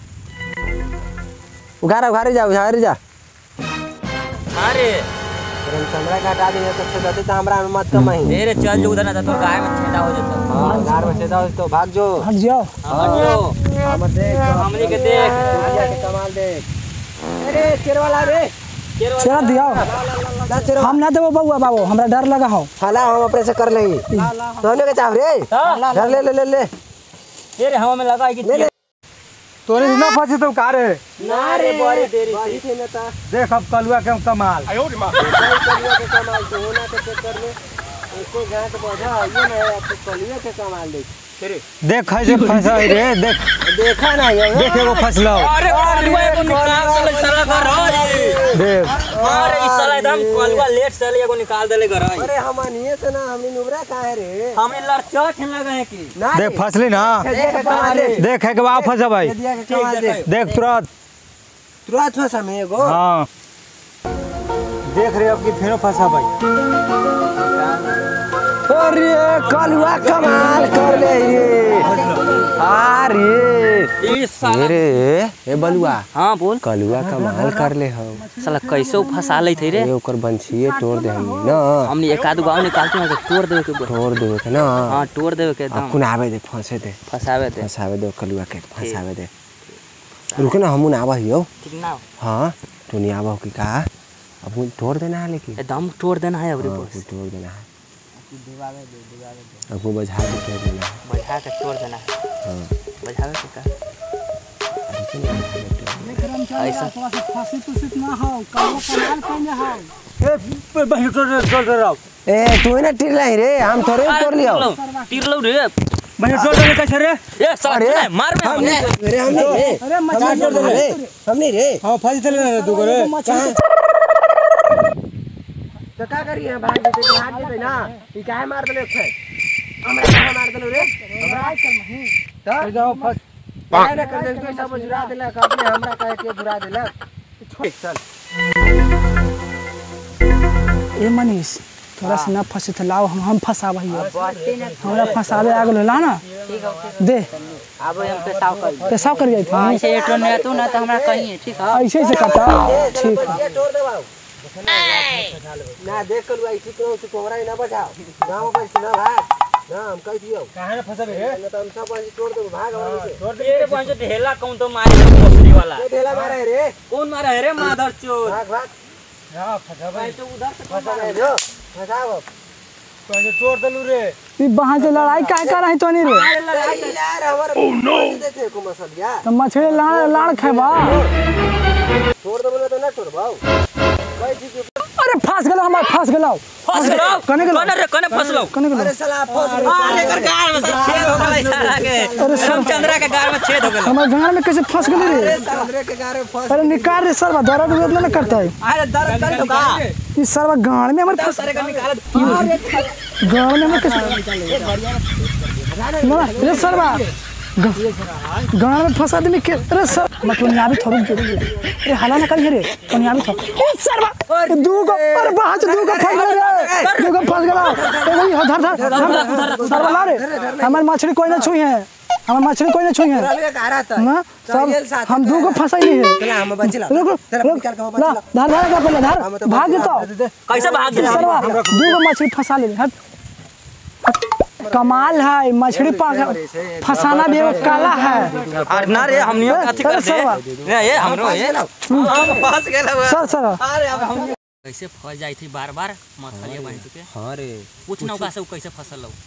उघार उघार जा उघार जा अरे हम चमड़ा काटा दी तो से दते तो हमरा में मत कमाई मेरे चल जो उधर ना तो गाय में छेदा हो जाता हां गार में छेदा हो तो भाग जो हट जाओ हम देख हमनी के देख दुनिया के कमाल देख अरे चरवा ला रे चला दियो हम ना देबो बउआ बाबू हमरा डर लगा हो फला हम अपने से कर लेंगे सोने के चाव रे धर ले ले ले ले ये रे हवा में लगा कि तोरे ना फंसे तो का रे ना रे बड़ी देरी से थे नेता देख अब कलुआ के कमाल कलिया के कमाल तो होना के चक्कर में इसको गांठ बोझा ये ना अब कलिया के कमाल देख देख कैसे फंसा है रे देख देखा ना ये देख एगो फंसलो अरे कलुआ को निकाल दे साला घर देख अरे इस साला एकदम कलुआ लेट चले को निकाल देले घर अरे हमनिए से ना हमनी नुबरा काहे रे हमने लड़चड़ खेलने गए कि ना देख फंसली ना देख कमाल देख देख है के बाप फंसा भाई दिया के कमाल देख देख तुरंत तुरंत फंसा में एगो हाँ देख रे अब की फिर फंसा भाई अरे कलुआ कमाल कर ले ये अरे इस साला अरे ए बलुआ हां बोल कलुआ कमाल कर ले हम साला कैसे फंसा ले थे रे ए ओकर बंछिए तोड़ दे हम ना हमने एक आदू गांव निकालते हैं तो तोड़ देवे के तोड़ देवे के ना हां तोड़ देवे के एकदम कुन आवे दे फंसे दे फंसावे दे फंसावे दे कलुआ के फंसावे दे रुक ना हमू ना आवा हियो ठीक ना हां तू नहीं आवा की का अब तोड़ देना है लेकिन एकदम तोड़ देना है अबरी बॉस तोड़ देना है दिवावे दे दिवावे दे अब वो बजा के तोड़ देना है बढ़ा के तोड़ देना है हां बढ़ावे के का ऐसा फांसी तुसित ना हो कलवा कमाल कइले हो ए भाई तोड़ तोड़ रहा ए तू ना टिर लाई रे हम थोड़े तोड़ लियो तीर लो रे भाई तोड़ दे कैसे रे ए साला मार में हमने अरे हम नहीं रे अरे मछली तोड़ दे रे हम नहीं रे हां फंस चले रे तू रे तो का करी है भाग देते तो भाग देते ना ई काहे मार देले छे हमरा काहे मार देलो रे हमरा कर नहीं तो जाओ फंस काहे ना कर दे तो सब जुरा देला अपने हमरा काहे के जुरा देला चल ए मनीष थोड़ा सा ना फंसे तो लाओ हम हम फंसावा हियो हमरा फंसावे आ गेलो ला ना दे अब हम पेशाब कर पेशाब कर गई थी ऐसे एटो ने तू ना तो हमरा कहिए ठीक है ऐसे ऐसे करता ठीक है ये तोड़ देबाओ ना देख कर आई ठीक रहो तो हमरा ना बचाओ गांव पर ना भाग ना हम कह दियो काहे ना फंसा रे ना तो हम सब पानी तोड़ दो भाग हमरा से तोड़ दे रे पंच ढेला कौन तो मारे मछली वाला ये ढेला मारा है रे कौन मारा है रे माधर चोर भाग भाग हां फंसा भाई तो उधर से फंसा है जो फंसाओ कैसे तोड़ दलू रे ई वहां से लड़ाई काहे कर रही तोनी रे यार हमारा ओह नो देते को मसल यार तो मछली लाड़ लाड़ खाबा तोड़ दो बोले तो ना तोड़ भाऊ भाई ठीक अरे फंस गेलो हम फंस गेलो फंस गेलो कने गेलो कने रे कने फंसलो कने गेलो अरे साला फंस अरे कर गाल में छेद हो गई साला के अरे रामचंद्रा के गाल में छेद हो गई हमारे गांव में कैसे फंस गेली रे समुद्र के गारे फंस अरे निकाल रे सरवा दर्द उर्द ना करता है अरे दर्द कर तो का ई सरवा गांव में हमारे फंस सारे का निकाल गांव में हमारे कैसे ना रे सरवा गाँव में फंसा दे के अरे सर मैं तो यहाँ भी थोड़ी जरूरी अरे हला ना करिए रे तो यहाँ भी थो सर दू को अरे बाहर दू को फंस गया दू को फंस गया ए धर धर सर ला रे हमार मछली कोई ना छुई है हमार मछली कोई ना छुई है ना सब हम दू को फंसाई नहीं है चला हम बच ला रुक रुक ला धर धर का पहले धर भाग तो कैसे भाग गए सर दू को मछली फंसा ले हट कमाल है मछली फंसाना भी एक कला है अरे ना रे हमनियो कथि कर दे ये हमरो ये हम फंस गेल सर सर अरे अब हम कैसे फंस जाई थी बार बार मछली बन चुके हां रे पूछ ना का से कैसे फसल लो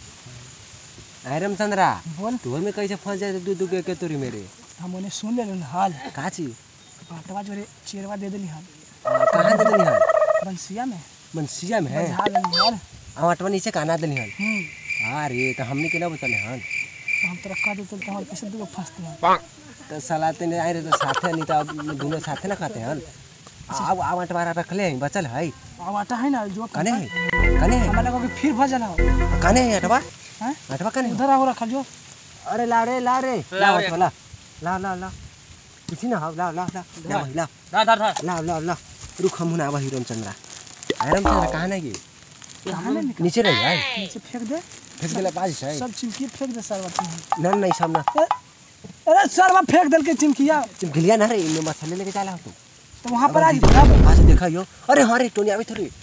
अरे रामचंद्रा बोल तू में कैसे फंस जाए दू दू के तोरी मेरे हम उन्हें सुन ले हाल का ची बाटवा जो रे चेरवा दे देली हाल कहां दे देली हाल बंसिया में बंसिया में है हाल हाल आवाटवा नीचे काना देली हाल हम्म अरे तो हमने केला बचले हाल हम तोरा का देते तो हमारे पैसे दू फंसते हैं तो सलाते ने आए रे तो साथे नहीं तो दोनों साथे ना खाते हैं अब आवाटवा रख ले बचल है अब आटा है ना जो कने है कने है हमारे को फिर भजल हो कने है अटवा हैं अटवा कने उधर आओ रखल जो अरे ला रे ला रे ला ला ला ला ला किसी ना ला ला ला ला ला धर धर धर ला ला ला रुक हम ना वही रामचंद्रा रामचंद्रा कहां है ये कहां नहीं निकल नीचे रह जाए नीचे फेंक दे फेंक देला पास है सब चिमकी फेंक दे सर ना नहीं सामना अरे सर वो फेंक दल के चिमकिया चिमकिलिया ना रे इनमें मसाले लेके चला तू तो वहां पर आ गया वहां से देखा यो अरे हां रे टोनिया भी थोड़ी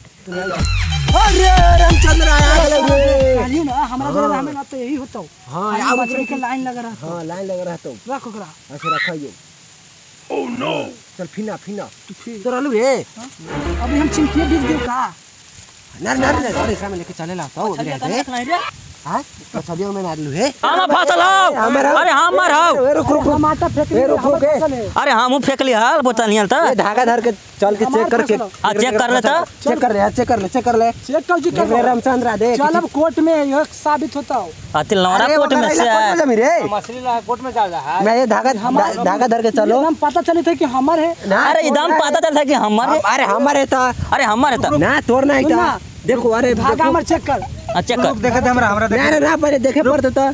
अरे रामचंद्र आया रे काली ना हमरा जरा हमें ना तो यही होता हां हां मछली के लाइन लगा रहा हां लाइन लगा रहा तो रख ओकरा ऐसे रखा ये ओह नो चल फिना फिना तो रहलू रे अभी हम चिमकी बीच दे का ना ना ना अरे सामने लेके चले ला तो रे हां तो छबियों में मारलू है हम फसल हो अरे हम मर हो रुक रुक टमाटर फेंक दे रुक रुक अरे हम फेंक ली हाल बोतनियल त ये धागा धर के चल के चेक करके आ चेक कर ले त चेक कर ले चेक कर ले चेक कर ले चेक कर जी देख ले रामचंद्र देख चल अब कोर्ट में यह साबित होता हो अति लौरा कोट में से रे मछली ला कोर्ट में चल रहा है मैं ये धागा धागा धर के चलो हम पता चली थे कि हमारे है अरे एकदम पता चलता कि हमारे अरे हमारे था अरे हमारे त ना तोड़ नहीं था देखो अरे धागा हमर चेक कर आ चेक कर देखे थे हमरा हमरा ना ना पहले देखे पड़ता था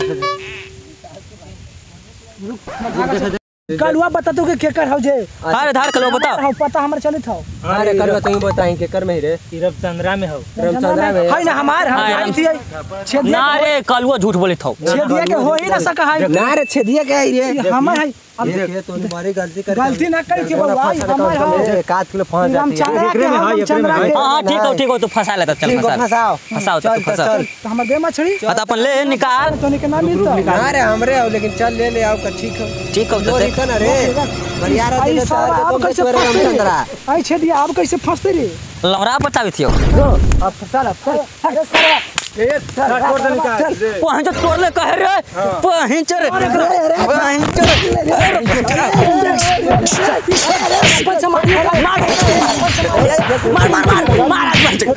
कलुआ बता तू के के कर हो जे अरे धार कलो बता हो पता हमर चली था अरे कल तुम बताई के कर में रे रविचंद्रा में हो रामचंद्र में है ना हमार हम हाँ, आई थी छेदिया ना रे कलुआ झूठ बोले थो छेदिया के हो ही ना सका है ना रे छेदिया के आई रे हमर है अब देखिए तो तुम्हारी गलती कर गलती ना करी थी भाई हमर है एक आध किलो फंस जाती है रामचंद्र के रामचंद्र के हां हां ठीक हो ठीक हो तू फंसा ले त चल ठीक हो फंसा फंसाओ फंसाओ तो फंसा तो हमर दे मछली आ त अपन ले निकाल तो निके ना मिलता अरे हमरे हो लेकिन चल ले ले आओ का ठीक हो ठीक हो तो देख ना रे बढ़िया रे आई सारा आप कैसे रामचंद्रा आई छेदिया आप कैसे फंसते रे लौरा बतावी थियो अब चल चल अरे सर पहुंच तो तोड़ ले कह रे पहुंच रे पहुंच मार मार मार मार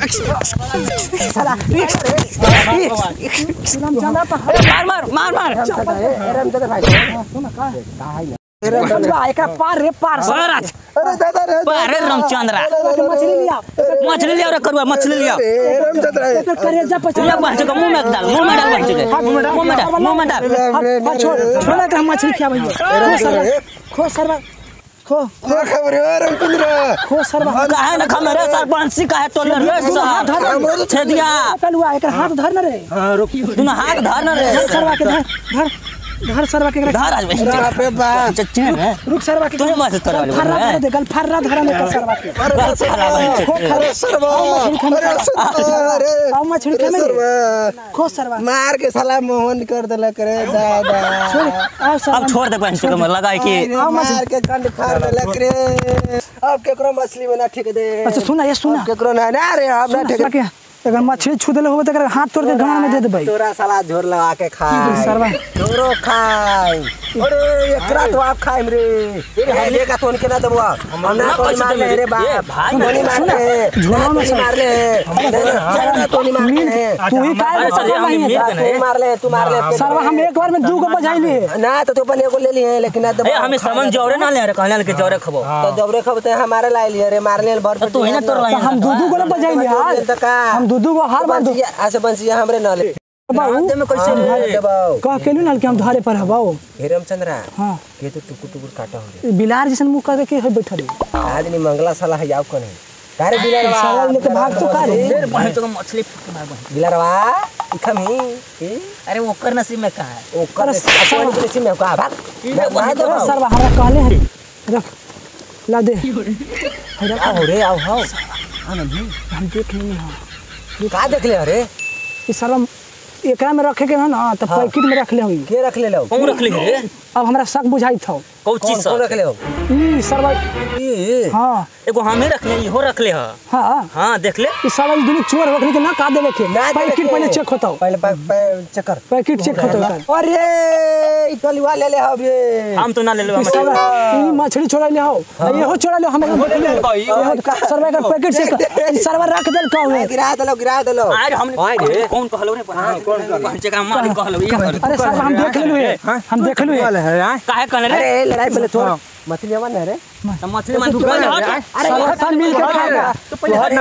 मार मार मार रामचंद्र भाई एक पार रे पार अरे दादा रे अरे रामचंद्रा मछली लिया मछली लिया रे करुआ मछली लिया रामचंद्र करेजा पछली लिया बहन के मुंह में डाल मुंह में डाल बहन के मुंह में डाल मुंह में डाल छोड़ छोड़ा के मछली खिया भैया खो सरवा खो क्या खबर है रामचंद्र खो सरवा काहे न खम रे सर बंसी काहे तोड़ रे सर छेदिया कलुआ एक हाथ धर न रे हां रुक तू ना हाथ धर न रे सरवा के धर धर धर सरवा के धर आज पे बात चच्चे रे रुक सरवा के तू मत तोड़ वाली फर्रा धर दे गल फर्रा धर में सरवा के गल साला बहन खो खो सरवा अरे आओ मछली के में खो सरवा मार के साला मोहन कर देला करे दादा छोड़ आओ सर अब छोड़ दे बहन के मर लगाई के मार के कंड फाड़ देला करे अब केकरो मछली में ना ठेक दे अच्छा सुना ये सुना केकरो ना ना रे हम ना ठेक के अगर मछली छू देले होबे त हाथ तोड़ के गांव में दे दे भाई तोरा साला झोर लगा के खा सरवा झोरो खाई अरे एकरा तो आप खाइम रे ये लेका तोन के ना दबवा हम ना कोई मार ले रे बाप भाई तोनी मार ले झोरो में मार ले ना तोनी मार ले तू ही काय अरे सर हम मीर के तू मार ले तू मार ले सरवा हम एक बार में दू को बजाइले ना तो तू अपन एगो ले ली है लेकिन ना ए दबवा हमें समन जौरे ना ले रे कहले के जौरे खबो तो जबरे खबते हमारे लाई लिए रे मारने भर तू ही ना तोड़ हम दू दू को बजाइले यार तो का हम दू दू को हार बांध बंसिया ऐसे बंसिया हमरे न ले बाबू में कैसे दबाओ कह केलू ना कि हम धारे पर हबाओ हे रामचंद्रा हां के तो टुकुर टुकुर काटा हो बिलार जैसन मुंह करके के है बैठल आज नहीं मंगला साला है जाओ कौन है तारे बिलारवा साला लेके भाग तो का रे बहन तो मछली बिलारवा इखम ही अरे ओकर नसीब में कहा है ओकर अपन के नसीब में का भाग भाग दो सर हमरा कहले है रख ला दे आओ रे आओ आओ हम देख लेनी हां का देख ले अरे ई सारा एकरा में रखे के ना ना तो पैकेट में रख ले होई के रख ले लो कौन रख ले रे अब हमरा शक बुझाई था कौन चीज कौन रख ले हो ई सरवा ये हां एगो हमें रख ले इहो रख ले हां हां हां देख ले ई सारा दुनु चोर रखने के ना का देवे के पैकेट पहले चेक होता पहले चक्कर पैकेट चेक होता अरे ई कलवा ले ले अब ये हम तो ना ले लो हम ई मछली चोरा ले हो येहो चोरा ले हम सरवा का पैकेट चेक सरवा रख देल का हुए गिरा दलो गिरा दलो आज हम कौन कहलो रे कौन जगह मार कहलो ये अरे सर हम देख लेलु हम देख लेलु काहे कहले रे अरे लड़ाई पहले छोड़ मछली आवन है रे मछली मान दुकान हट अरे सब मिल के खाएगा तो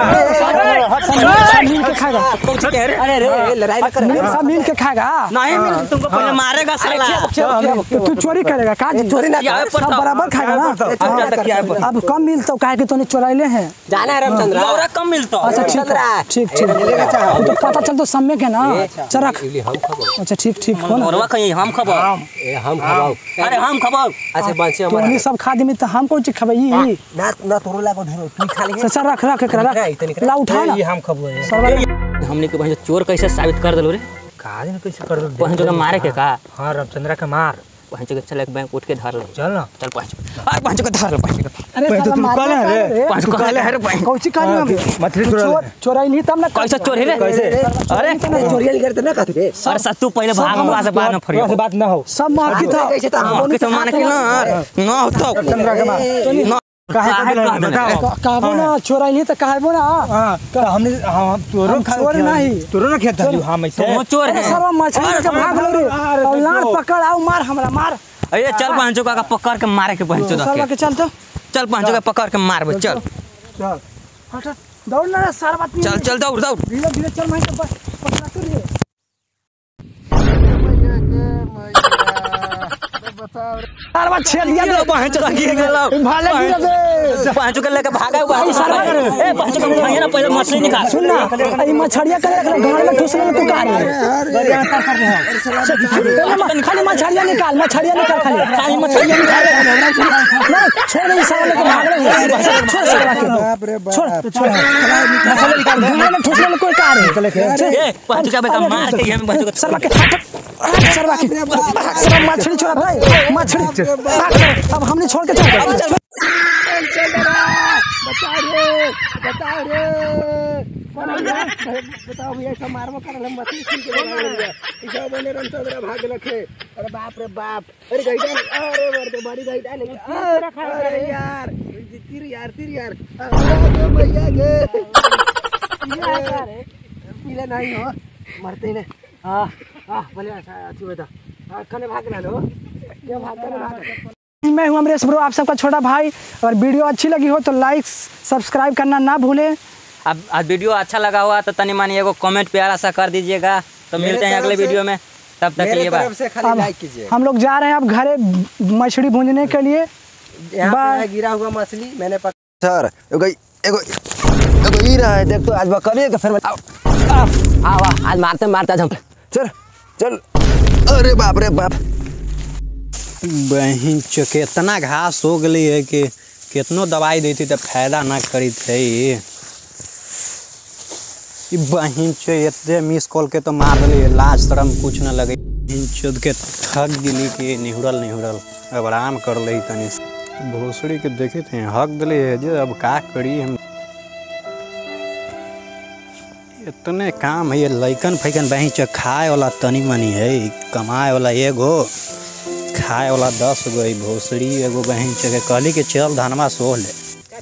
सब मिल के खाएगा कौन सी कह रे अरे रे लड़ाई कर सब मिल के खाएगा नहीं मिल तुमको पहले मारेगा साला तू चोरी करेगा का जी चोरी ना यहाँ पर सब बराबर खाएगा ना अब ज्यादा क्या है अब कम मिलता काहे कि तूने चुराइले हैं जाना है रामचंद्र और कम मिलता अच्छा ठीक है ठीक ठीक तो पता चल तो सम्यक है ना चल रख हम खबो अच्छा ठीक ठीक हो ना औरवा कहीं हम खबो ए हम खबाओ अरे हम खबो ऐसे बांसी तो हमारा ये सब खा दे तो हम कौन चीज खबई ना ना तोरो लागो ढेरो तू खा ले सचा रख रख कर रख ला उठा ना हम खबो सरवा हमने के भाई चोर कैसे साबित कर दलो रे काज ने कैसे कर दो पहुंच जगह मारे के का हां रामचंद्र के मार पहुंच जगह चल एक बैंक उठ के धार ले चल ना चल पहुंच आ पहुंच के धार ले पहुंच अरे साला मार रे पहुंच को ले रे बैंक कौन सी कहानी हम मछली चोरा चोराई नहीं तब ना कैसे चोरी रे कैसे अरे चोरियल करते ना कहते रे अरे सत्तू पहले भाग हुआ से बाद में फरियो से बात ना हो सब मार की था कैसे था के तो माने के ना ना होतो रामचंद्र के मार काहे का बताओ कहबो ना चोराई नहीं तो कहबो ना हां हमने हम चोरो चोर नहीं चोरो ना खेत हम ऐसे तो चोर है सब मछली के भाग लो रे और लाड़ पकड़ आओ मार हमरा मार अरे चल पहुंचो का पकड़ के मारे के पहुंचो सरवा के चल तो चल पहुंचो का पकड़ के मारबे चल चल हट दौड़ ना सारा बात चल चल दौड़ दौड़ धीरे धीरे चल मैं तो पकड़ा तो रे सारा बात छेड़ दिया ये पहुंच लगी गेलो भाले गिर दे पहुंच के लेके भागा हुआ है ए पहुंच के भागे ना पहले मछली निकाल सुन ना ये मछड़िया करे रख गाड़ में ठुसले तू का रे खाली मछड़िया निकाल मछड़िया निकाल खाली खाली मछड़िया निकाल ना छोड़ दे सारा लेके भाग रहे छोड़ सारा के बाप रे बाप छोड़ छोड़ मछली निकाल गाड़ में ठुसले कोई का रे ए पहुंच के बेटा मार के हम पहुंच के सरवा के सरवा के सरवा मछली छोड़ा भाई मछली अब हमने छोड़ के चल बचा रे बचा रे बताओ भैया सब मारबो कर हम मछली छीन के लगा ले ई सब बने रामचंद्र भाग लखे अरे बाप रे बाप अरे गईडा अरे मरते बड़ी गईडा ले अरे यार तीर यार तीर यार अरे भैया गे पीले नहीं हो मरते ने हां हां भले अच्छी बता कने भागना लो ये भागना भाग मैं हूं अमरेश ब्रो आप सबका छोटा भाई अगर वीडियो अच्छी लगी हो तो लाइक सब्सक्राइब करना ना भूलें अब आज वीडियो अच्छा लगा हुआ तो तनी मानी एगो कमेंट प्यारा सा कर दीजिएगा तो मिलते हैं अगले वीडियो में तब तक के लिए बाय हम लोग जा रहे हैं अब घरे मछली भूनने के लिए यहाँ गिरा हुआ मछली मैंने सर एगो एगो एगो ई रहा है देख तो आज बकरी के फिर आओ आओ आज मारते मारते आज हम चल चल अरे बाप रे बाप बहिन चो कितना घास हो गई है कि कितनो दवाई देती तो फायदा ना करी थे बहिन चो इतने मिस कॉल के तो मार दिली लाज शर्म कुछ न लगे चुद के थक दिली कि निहुरल निहुरल अब आराम कर ली तनी भोसड़ी के देखे थे हक दिली है जो अब का करी हम इतने काम है ये लैकन फैकन बहिन चो खाए वाला तनी मनी है कमाए वाला एगो खाए वाला दस गो भोसड़ी एगो बहन चके कहली के चल धनमा सोह ले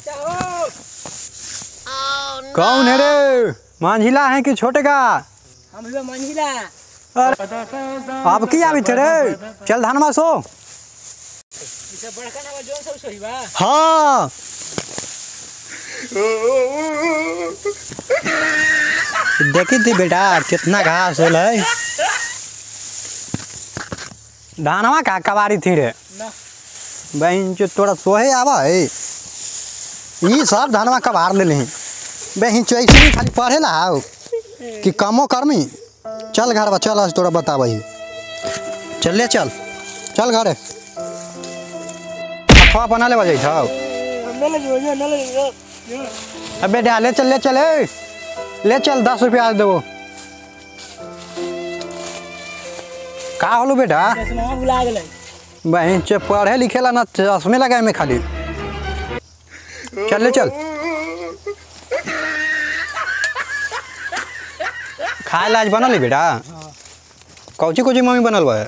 कौन है रे मांझिला है कि छोटे का हम लोग मंझिला आप की आवी थे रे चल धनमा सो बड़का ना जोन सब सही बा हाँ देखी थी बेटा कितना घास होल है धानवा का कबारी थी रे बहन जो तोड़ा सोहे आवा है ई सब धानवा कबार ले नहीं बहन चो ऐसे ही खाली पढ़े ला आओ कि कमो कर्मी चल घर बा चल आज तोरा बता भाई चल ले चल चल घरे अफवा बना ले बजाई था अबे डाले चल ले चले ले चल दस रुपया आज देवो का होलो बेटा बहन चे पढ़े लिखे ला ना चश्मे लगाए में खाली चल ले चल खाए लाज बनल है बेटा कौची कौची मम्मी बनल बा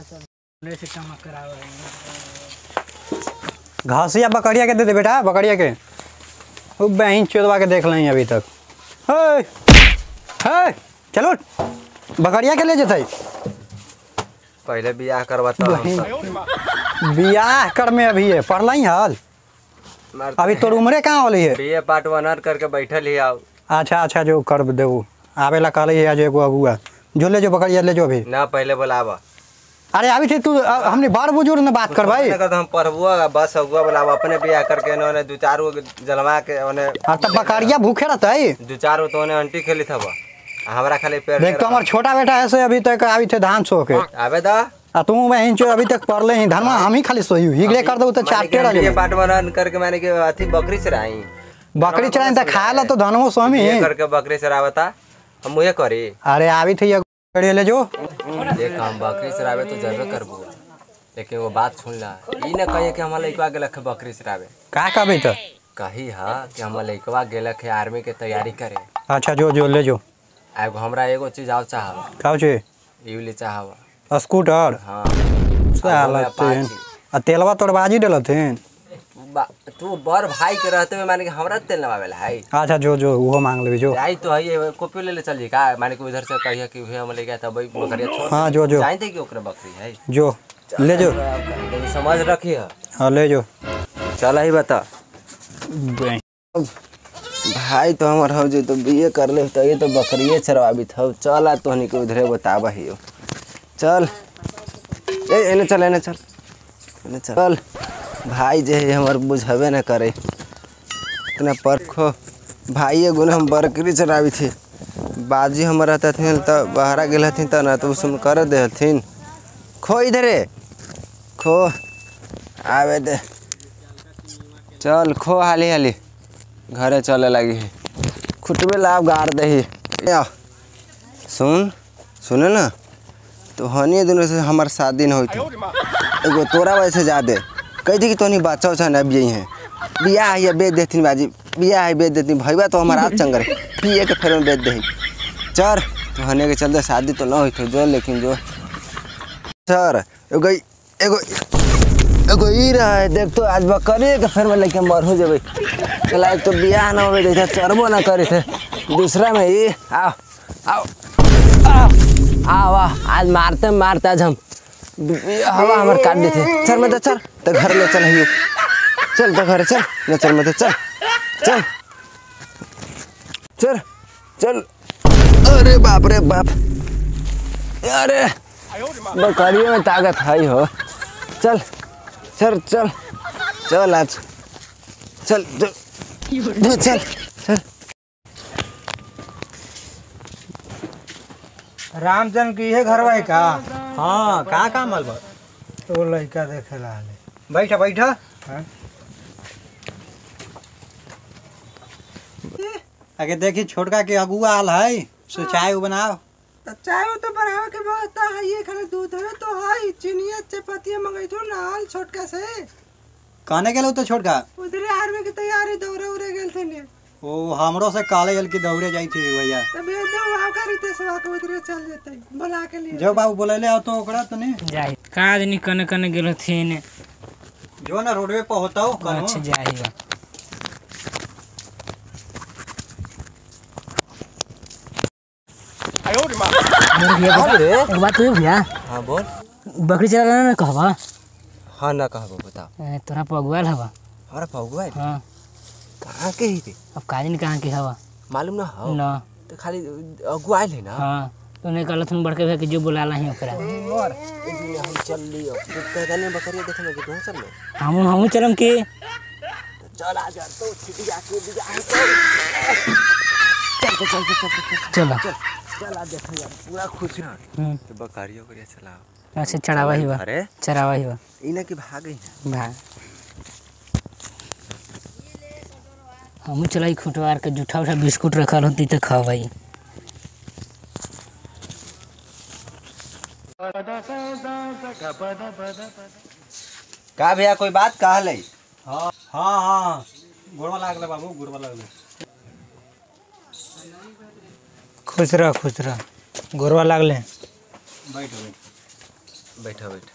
घासिया बकरिया के दे दे बेटा बकरिया के वो बहन चोदवा के देख लें अभी तक हे हे चलो बकरिया के ले जते पहले बियाह करवाता बियाह कर में अभी है पढ़ल हाल अभी तोर उम्रे कहाँ होली है बीए पार्ट वन करके बैठल ही आओ अच्छा अच्छा जो कर देबू आवेला कहले है आज एगो अगुआ जो ले जो बकरिया ले जो अभी ना पहले बोलावा अरे अभी थे तू हमने बड़ बुजुर्ग ने बात कर भाई हम पढ़बुआ बस अगुआ बोलावा अपने बियाह करके इन्होंने दो चार गो जलवा के उन्हें तब बकरिया भूखे रहता है दो चार गो तो उन्हें अंटी खेली था हमारा खाली पेड़ देख तो हमार छोटा बेटा ऐसे अभी तक अभी थे धान सो के आवे दा आ तू बहन चो अभी तक पढ़ले ही धनमा हम ही खाली सोई हिगले कर दो तो चाटे रह ये पार्ट वन करके मैंने के अथी बकरी चराई बकरी चराई त खाला तो धनमो स्वामी ये करके बकरी चरावता हम मुहे करी अरे आवी थी ये ले जो देख हम बकरी चरावे तो जरूर करबो लेकिन वो बात सुन ला ई न कहिए कि हमरा लइकवा गेल के बकरी चरावे का कहबे त कही हां कि हमरा लइकवा गेल के आर्मी के तैयारी करे अच्छा जो जो ले जो एगो हमरा एगो चीज आव चाहब काउ छे इवली चाहब स्कूटर हां साला तेन आ तेलवा तोड़बाजी देलथिन तू बड़ भाई के रहते हुए माने कि हमरा तेल नवावेला है अच्छा जो जो वो मांग लेबे जो आई तो है कॉपी ले ले चल जी का माने कि उधर से कहिया कि हम ले गया तब बकरिया छोड़ हां जो जो जानते कि ओकरा बकरी है जो ले जो समझ रखिए हां ले जो चल ही बता भाई तो हमर हो जे तो बीए कर ले तो ये तो बकरिए चरवाबी था चल आ तोहनी के उधरे बताबा ही चल ए एने चल एने चल एने चल भाई जे हमर बुझबे न करे इतना परखो भाई एगो हम बकरी चरावी थी बाजी हमर रहता थे तो बाहर गेल हथिन त ना तो सुन कर दे हथिन खो इधरे खो आवे दे चल खो हाली हाली घरे चले लगी है खुटबे लाभ गाड़ दही सुन सुने ना तो हनी दिनों से हमार शादी न हुई थी एगो तोरा वैसे ज्यादा कही थी कि तोनी बच्चा उच्चा न बिये हैं बियाह है बेच देती बाजी बियाह है बेच देती भैया तो हमारा हाथ चंगर पिए के फेर में बेच दही चर तो हने के चलते शादी तो न हुई थी जो लेकिन जो सर एगो एगो एगो ई रहा है देख तो आज बकरी के फेर में लेके मर हो जेबे चला एक तो बियाह न होवे थे चरबो न करे थे दूसरा में ई आओ आओ आओ आओ आज मारते मारते आज हम हवा हमार काट दी थे चल मैं तो चल तो घर ले चल हियो चल तो घर चल न चल मैं तो चल चल चल चल अरे बाप रे बाप अरे बकरियों में ताकत है हो चल चल चल चल आज चल चल चल चल रामचंद्र की है घर भाई का हां का काम अलबा तो लड़का देखे ला बैठा बैठा आगे देखी छोटका के अगुआ आल है सो चाय बनाओ चाय तो बनावे के व्यवस्था है ये खाली दूध है तो है चीनिया चपाती मंगाई थो नाल छोटका से कहने गेलो तो छोटका उधरे आर्मी की तैयारी दौड़े उड़े गेल थे ने ओ हमरो से काले गल की दौड़े जाई थी भैया तब ये दो वाव का रीते सवा के उधरे चल जेते बुला के लिए जो बाबू बोलेले आओ तो ओकरा तने जाई काज नि कने कने गेलो थीन जो ना रोडवे पे होताओ कनो अच्छा जाई बा एक बात तो भैया हाँ बोल बकरी चला ना कहबा हाँ ना कहबो बताओ तोरा पगुआल हवा अरे पगुआ हां कहाँ के ही थे अब काजिन कहाँ के हवा मालूम ना हो ना तो खाली अगुआ आए ना हाँ तूने कहला तुम बड़के भाई के जो बुलाला ही ओकरा और हम चल लियो तो कहने बकरिया देखे में कितना चल ले हम हम चलम के चल आ जा तो छिटी आके दिया चल चल आ देख यार पूरा खुश है तो बकरिया बकरिया चलाओ अच्छा चढ़ावा ही बा अरे चढ़ावा ही बा इना की भाग गई है भाई हम चलाई खुटवार के जूठा उठा बिस्कुट रखल होती तो खा भाई का भैया कोई बात कहा ले हाँ हाँ हाँ गुड़वा लागले बाबू गुड़वा लागले खुश रह खुश रह गोरवा लागले बैठ बैठ बैठा बैठा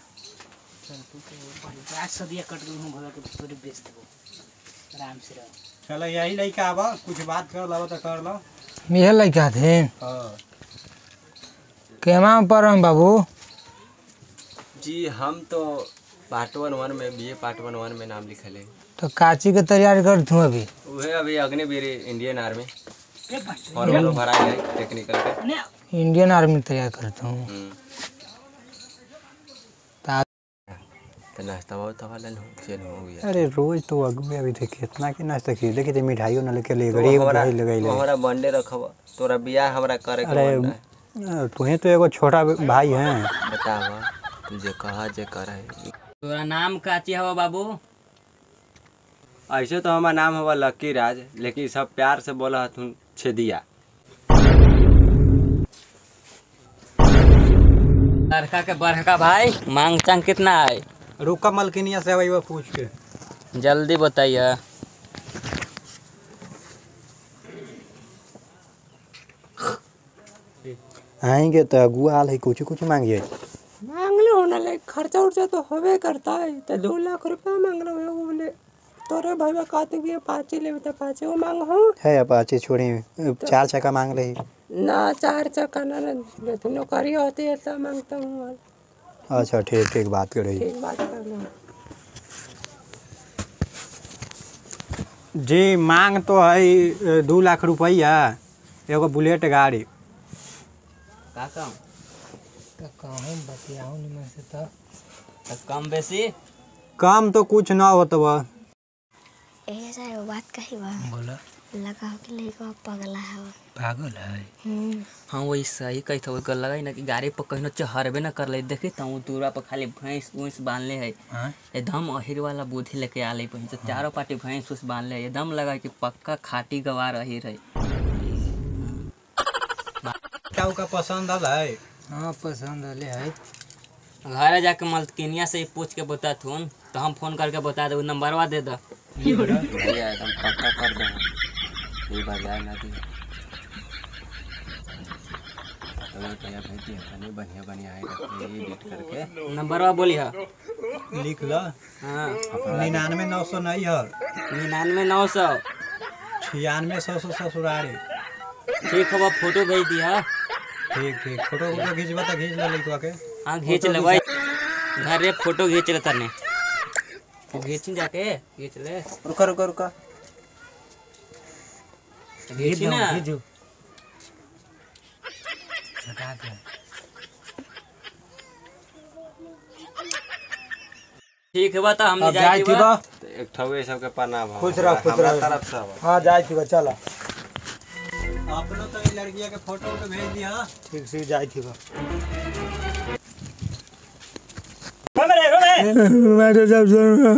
सदिया कट दूँ भगा के पूरी बेच देबो आराम से रह चलो यही लड़का आबा कुछ बात कर लो तो कर लो यह लड़का थे हाँ केमा पर हम बाबू जी हम तो पार्ट वन वन में B A part one one में नाम लिखल है तो काची के तैयारी कर तू अभी वह अभी अग्निवीर इंडियन आर्मी और वो लोग भरा है टेक्निकल पे इंडियन आर्मी तैयार करता हूँ हम्म। ता- तो नाश्ता बहुत तो वाला हो चल हो गया अरे रोज तो अगुए अभी थे कितना के नाश्ता की देखी तो मिठाइयों न लेके ले गरीब भाई लगाई ले हमारा बर्थडे रखब तोरा बियाह हमरा करे के अरे मन है। तुम्हें तो एगो छोटा भाई हैं बतावा तुझे कहा जे करे तोरा नाम काची हवा बाबू ऐसे तो हमारा नाम हुआ लक्की राज लेकिन सब प्यार से बोला हथुन छेदिया लड़का के बड़का भाई मांग चांग कितना है रुका मलकिनिया से वही पूछ के जल्दी बताइए आएंगे तो अगुआ आल है कुछ कुछ मांगिए मांगले होना ले खर्चा उर्चा तो होबे करता है तो दो लाख रुपया मांग रहे हो बोले तोरे भाई बा कहते कि पाँच ले तो पाँच वो मांग हो है अपाचे छोड़ी चार चक्का मांग रही ना चार चक्का ना ना नौकरी होती है तो मांगता हूँ अच्छा ठीक ठीक बात कर रही ठीक बात कर लो जी मांग तो है दो लाख रुपया एगो बुलेट गाड़ी का काम तो कहूँ बतियाऊँ निमन से तो तो कम बेसी काम तो कुछ ना होता बा ऐसा है वो बात कही बा बोला लगा हो कि लड़का पगला है पागल है हाँ वही सही कही था वही लगा ना कि गाड़ी पर कहीं चढ़बे ना कर ले देखे तो दूरा पर खाली भैंस उस बांध ले है एकदम अहिर वाला बुद्धि लेके आ ले तो चारों पार्टी भैंस उस बांध ले एकदम लगा कि पक्का खाटी गवार अहिर है क्या का पसंद है हाँ पसंद आले है घर जाके मलकिनिया से ही पूछ के बता थून तो हम फोन करके बता दे नंबरवा दे दो भैया एकदम पक्का कर दे ये बाजार ना दी तो भैया भेजिए तनी बढ़िया बढ़िया है रखिए एडिट करके नंबरवा बोली है लिख लो हाँ निन्यानवे नौ सौ नहीं है निन्यानवे नौ सौ छियानवे सौ सौ ससुरारी ठीक है वो फोटो भेज दिया ठीक ठीक फोटो वोटो खींचबा तो खींच ला लड़का के हाँ खींच ले भाई घर रे फोटो खींच ले तने खींच जाके खींच ले रुका रुका रुका खींच ना भेजो छटा के ठीक है बता हम अब जाए जाए थी बा तो एक ठवे सबके प्रणाम हो खुश रह खुश हमरा रह तरफ से हो हाँ जाए थी बा चला आप लोग तो ये लड़किया के फोटो वोटो भेज दिया ठीक से जाए थी बा मैं तो सब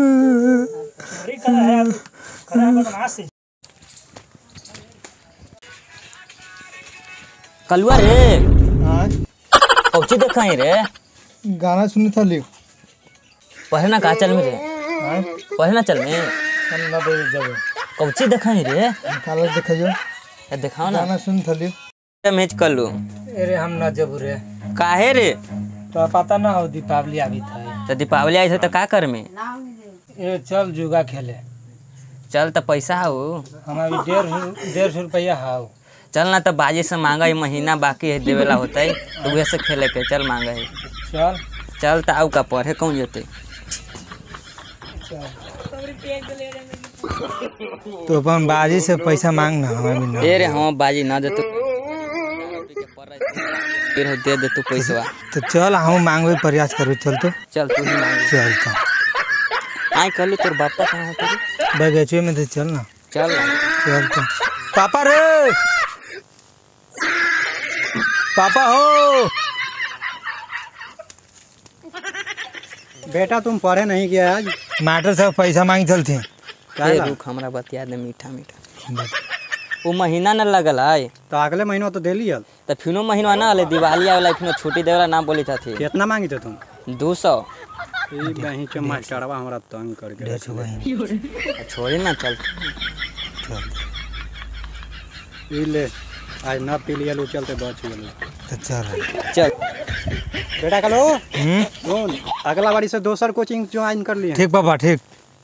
कलुआ रे हाँ कौची देखा है रे गाना सुनी था लियो पढ़े ना का चल में रे हाँ पढ़े ना चल में हम ना दे जब कौची देखा है रे काला देखियो ये दिखाओ ना गाना सुनी था लियो मैच कर लो अरे हम ना जब रे काहे रे तो पता ना हो दीपावली अभी था तो दीपावली आई तो का कर में ये चल जुगा खेले चल तो पैसा हो हम अभी डेढ़ डेढ़ सौ रुपया हाउ चल ना तो बाजी से मांगा है महीना बाकी है देवेला होता है तो वह से खेले के चल मांगा है चल चल तो आऊ का पढ़े कौन जते तो अपन बाजी से पैसा मांग ना हमें भी ना ए रे हम बाजी ना देते फिर हो दे दे तू पैसा। तो चल हम मांगवे प्रयास करू। चल तो चल तू ही मांग। चल तो आई कर लो तोर बापा कहाँ होते रे? बगीचे में तो चल ना। चल चल तो पापा रे, पापा हो। बेटा तुम पढ़े नहीं गया आज? मास्टर साहब पैसा मांग चलते हैं। ए रुक हमरा बतिया दे मीठा मीठा। वो महीना न लगल है तो अगले महीना तो दे लिया। तो फिनो महीना ना ले दिवाली वाला फिनो छुट्टी देवाला ना बोली था थी। कितना मांगी थे तुम? दो सौ। ई कहीं के मास्टरवा हमरा तंग करके छोड़ी ना चल। ई ले आज ना पी लिया लो चलते बच गेल। तो चल चल बेटा कलो हम्म कौन अगला बारी से दोसर कोचिंग ज्वाइन कर लिए। ठीक पापा ठीक।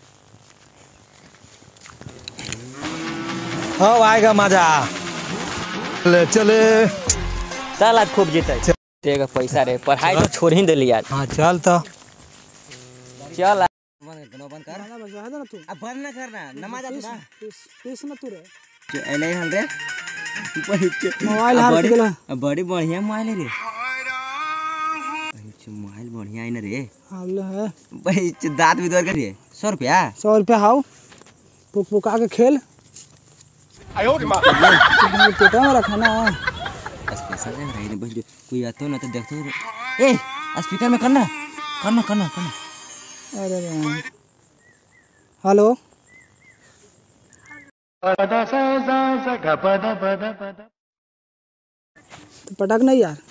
हाँ आएगा मजा। चले चले चल आज खूब जीते देगा पैसा रे। पढ़ाई तो छोड़ ही दिली आज। हाँ चल तो चल बंद कर अब बंद ना करना नमाज आता ना पीस ना तू रे जो एले हल रे मोबाइल हाथ गेला। बड़ी बढ़िया मोबाइल है रे। मोबाइल बढ़िया है ना रे। हाल है भाई दांत भी दौड़ कर रे। सौ रुपया सौ रुपया हाउ पुक पुका के खेल। आयो रे मां पेटा में रखा ना। बस पैसा दे रही बस जो कोई आता ना तो देखते ए स्पीकर में करना करना करना करना। अरे रे हेलो तो पटक नहीं यार।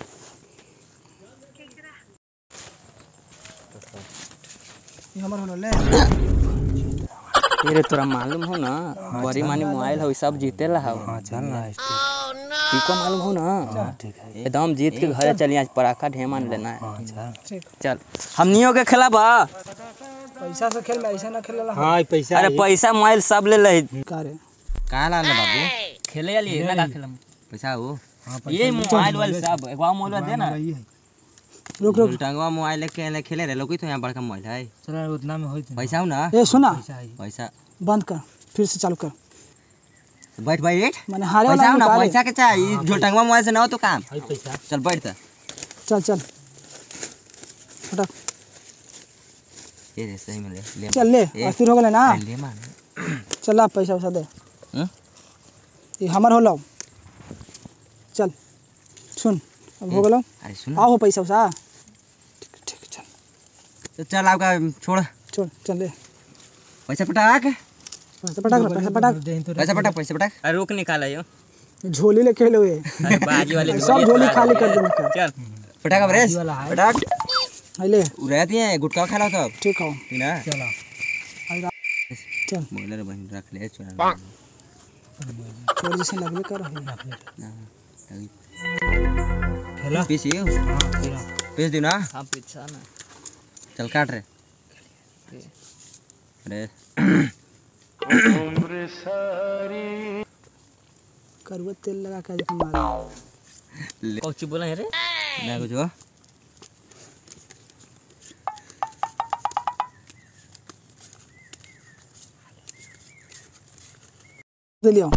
ये हमार होलो ले। तेरे तोरा मालूम हो ना बड़ी मानी मोबाइल हो सब जीते ला हो। हाँ चल ना। ठीक मालूम हो ना। ठीक है एकदम जीत के घरे चली आज पराखा ढेमान लेना है। हाँ चल चल हमनियों के खिलाबा। पैसा से खेल में ऐसा ना खेलेला। हाँ पैसा अरे पैसा मोबाइल सब ले ले। का रे कहाँ ला ले बाबू खेले वाली ना का खेलम पैसा हो ये मोबाइल वाले सब एक बार मोबाइल दे ना। रुक रुक टंगवा मोबाइल लेके ले खेले रे लोग तो यहाँ बड़का मोबाइल है। चल उतना में होई। पैसा हो ना ए सुना पैसा बंद कर फिर से चालू कर। बैठ भाई रेट मैंने हारे पैसा वाला हो ना निकाले। पैसा के चाहिए जो टंगवा मोबाइल से ना हो तो काम पैसा चल बैठ ता चल चल फटक ये रे सही में ले ले चल ले अस्थिर हो गए ना। ले मान चल आप पैसा वैसा दे। हम्म? ये हमार हो लो। चल सुन अब हो गलो अरे सुन आओ पैसा वैसा। ठीक ठीक चल तो चल आपका छोड़ छोड़ चल ले पैसा पटाक पैसा पटक रे, पैसा पटक पैसा पटाक पैसा पटाक अरे रुक निकाला यो। झोली ले खेलो ये अरे बाजी वाले सब झोली खाली कर देना कर। चल पटाक अब रेस पटाक है ले रहती है गुटका खा लो सब ठीक हो ठीक ना चलो चल मोबाइल बहन रख ले चुरा चोर जैसे लगले कर खेला पीस ये पीस दी ना हां पीछा ना। चल काट रे अरे करवा तेल लगा के देखो मार। कौची बोला है रे? ना कुछ हो दे लियो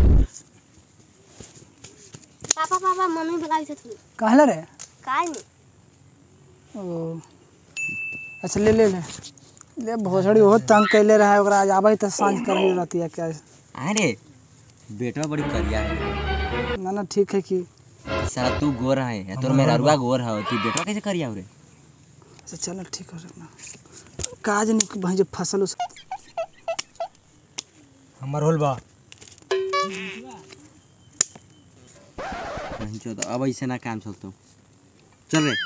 पापा पापा मम्मी बुलाई थी कहला रे काय नहीं ओ अच्छा ले ले ले ले भोसड़ी बहुत तंग कैले रहा है ओकरा आज आबै त सांझ कर ही रहती है क्या। अरे बेटवा बड़ी करिया है ना ना ठीक है कि साला तू गोर है तोर मेरा रुआ गोर है तू बेटवा कैसे करिया रे। अच्छा चल ठीक हो सकना काज नहीं भाई जो फसल उस हमार होल बा जो तो अब ऐसे ना काम चलतो चल रे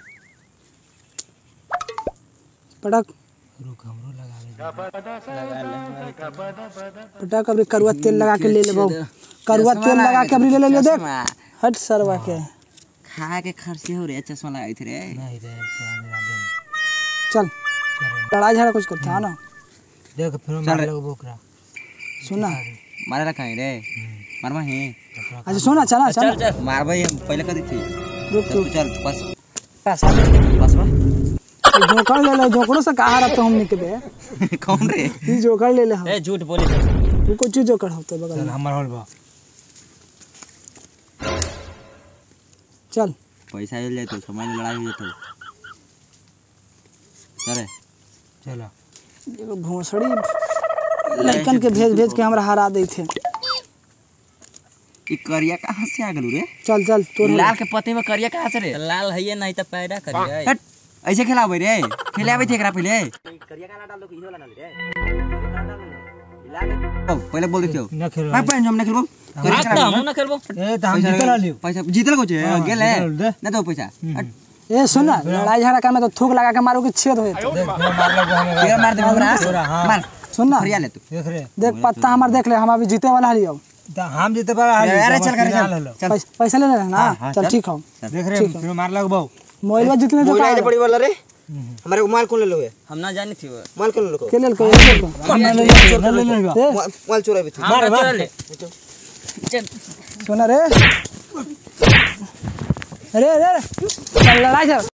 पटक रुक हमरो लगा ले पटक अबरी करुआ तेल लगा के ले ले बहु करुआ तेल लगा के अबरी ले ले ले देख हट सरवा के खा के खर्चे हो रे चश्मा लगाई थी रे नहीं रे चल मेरा दे चल लड़ाई झगड़ा कुछ करता है ना देख फिर मार लगबो ओकरा सुना मारे रखा है रे मारवा है अच्छा सुना चला चल चल मार भाई पहले कर दी थी रुक तू रुक चल पास पैसा पास में जोकर ले ले जोकरो से कहा रहा तो हमने के बे कौन रे ई जोकर ले ले हम ए झूठ बोली तू कुछ जोकर होते बगल में हमार होल बा चल पैसा मिल जाए तो समय में लड़ाई हो जाए तो चले चलो एगो भोसड़ी लड़कन के भेज भेज के हमरा हरा दै थे। ई करिया कहाँ से आ गलू रे? चल चल तोर लाल के पत्ते में करिया कहाँ से रे? लाल है नहीं तो पैदा करिए। हट ऐसे खेलावे रे, खेलावे थे एकरा पहले। करिया का ना डाल दो कि इहो वाला डाल रे। ओ पहले बोल देथियो ना खेल मैं पैन हम ना खेलबो हाथ ना हम ना खेलबो। ए त हम जीतल आलियो पैसा जीतल को छे गेल है दे। ना दो पैसा हट ए सुन ना लड़ाई झगड़ा कर में तो थूक लगा के मारो कि छेद होए। देख मार लगो हमें तेरा मार दे हमरा हाँ। मार सुन ना फरिया ले तू देख रे देख पत्ता हमार देख ले, हम अभी जीते वाला हलियो। त हम जीते पर हाल अरे चल कर चल पैस- पैसा ले ले ना। चल ठीक हो। देख रे फिर मार लगबो मोबाइल जितने जो बोला का जे बड़ी वाला रे हमारे को माल कौन ले लोगे? हम ना जानी थी वो। माल कौन ले लो? के लेल को ले ले को। ए माल चोरा भी मार मार ले। सुन रे अरे अरे चल लड़ाई झगड़ा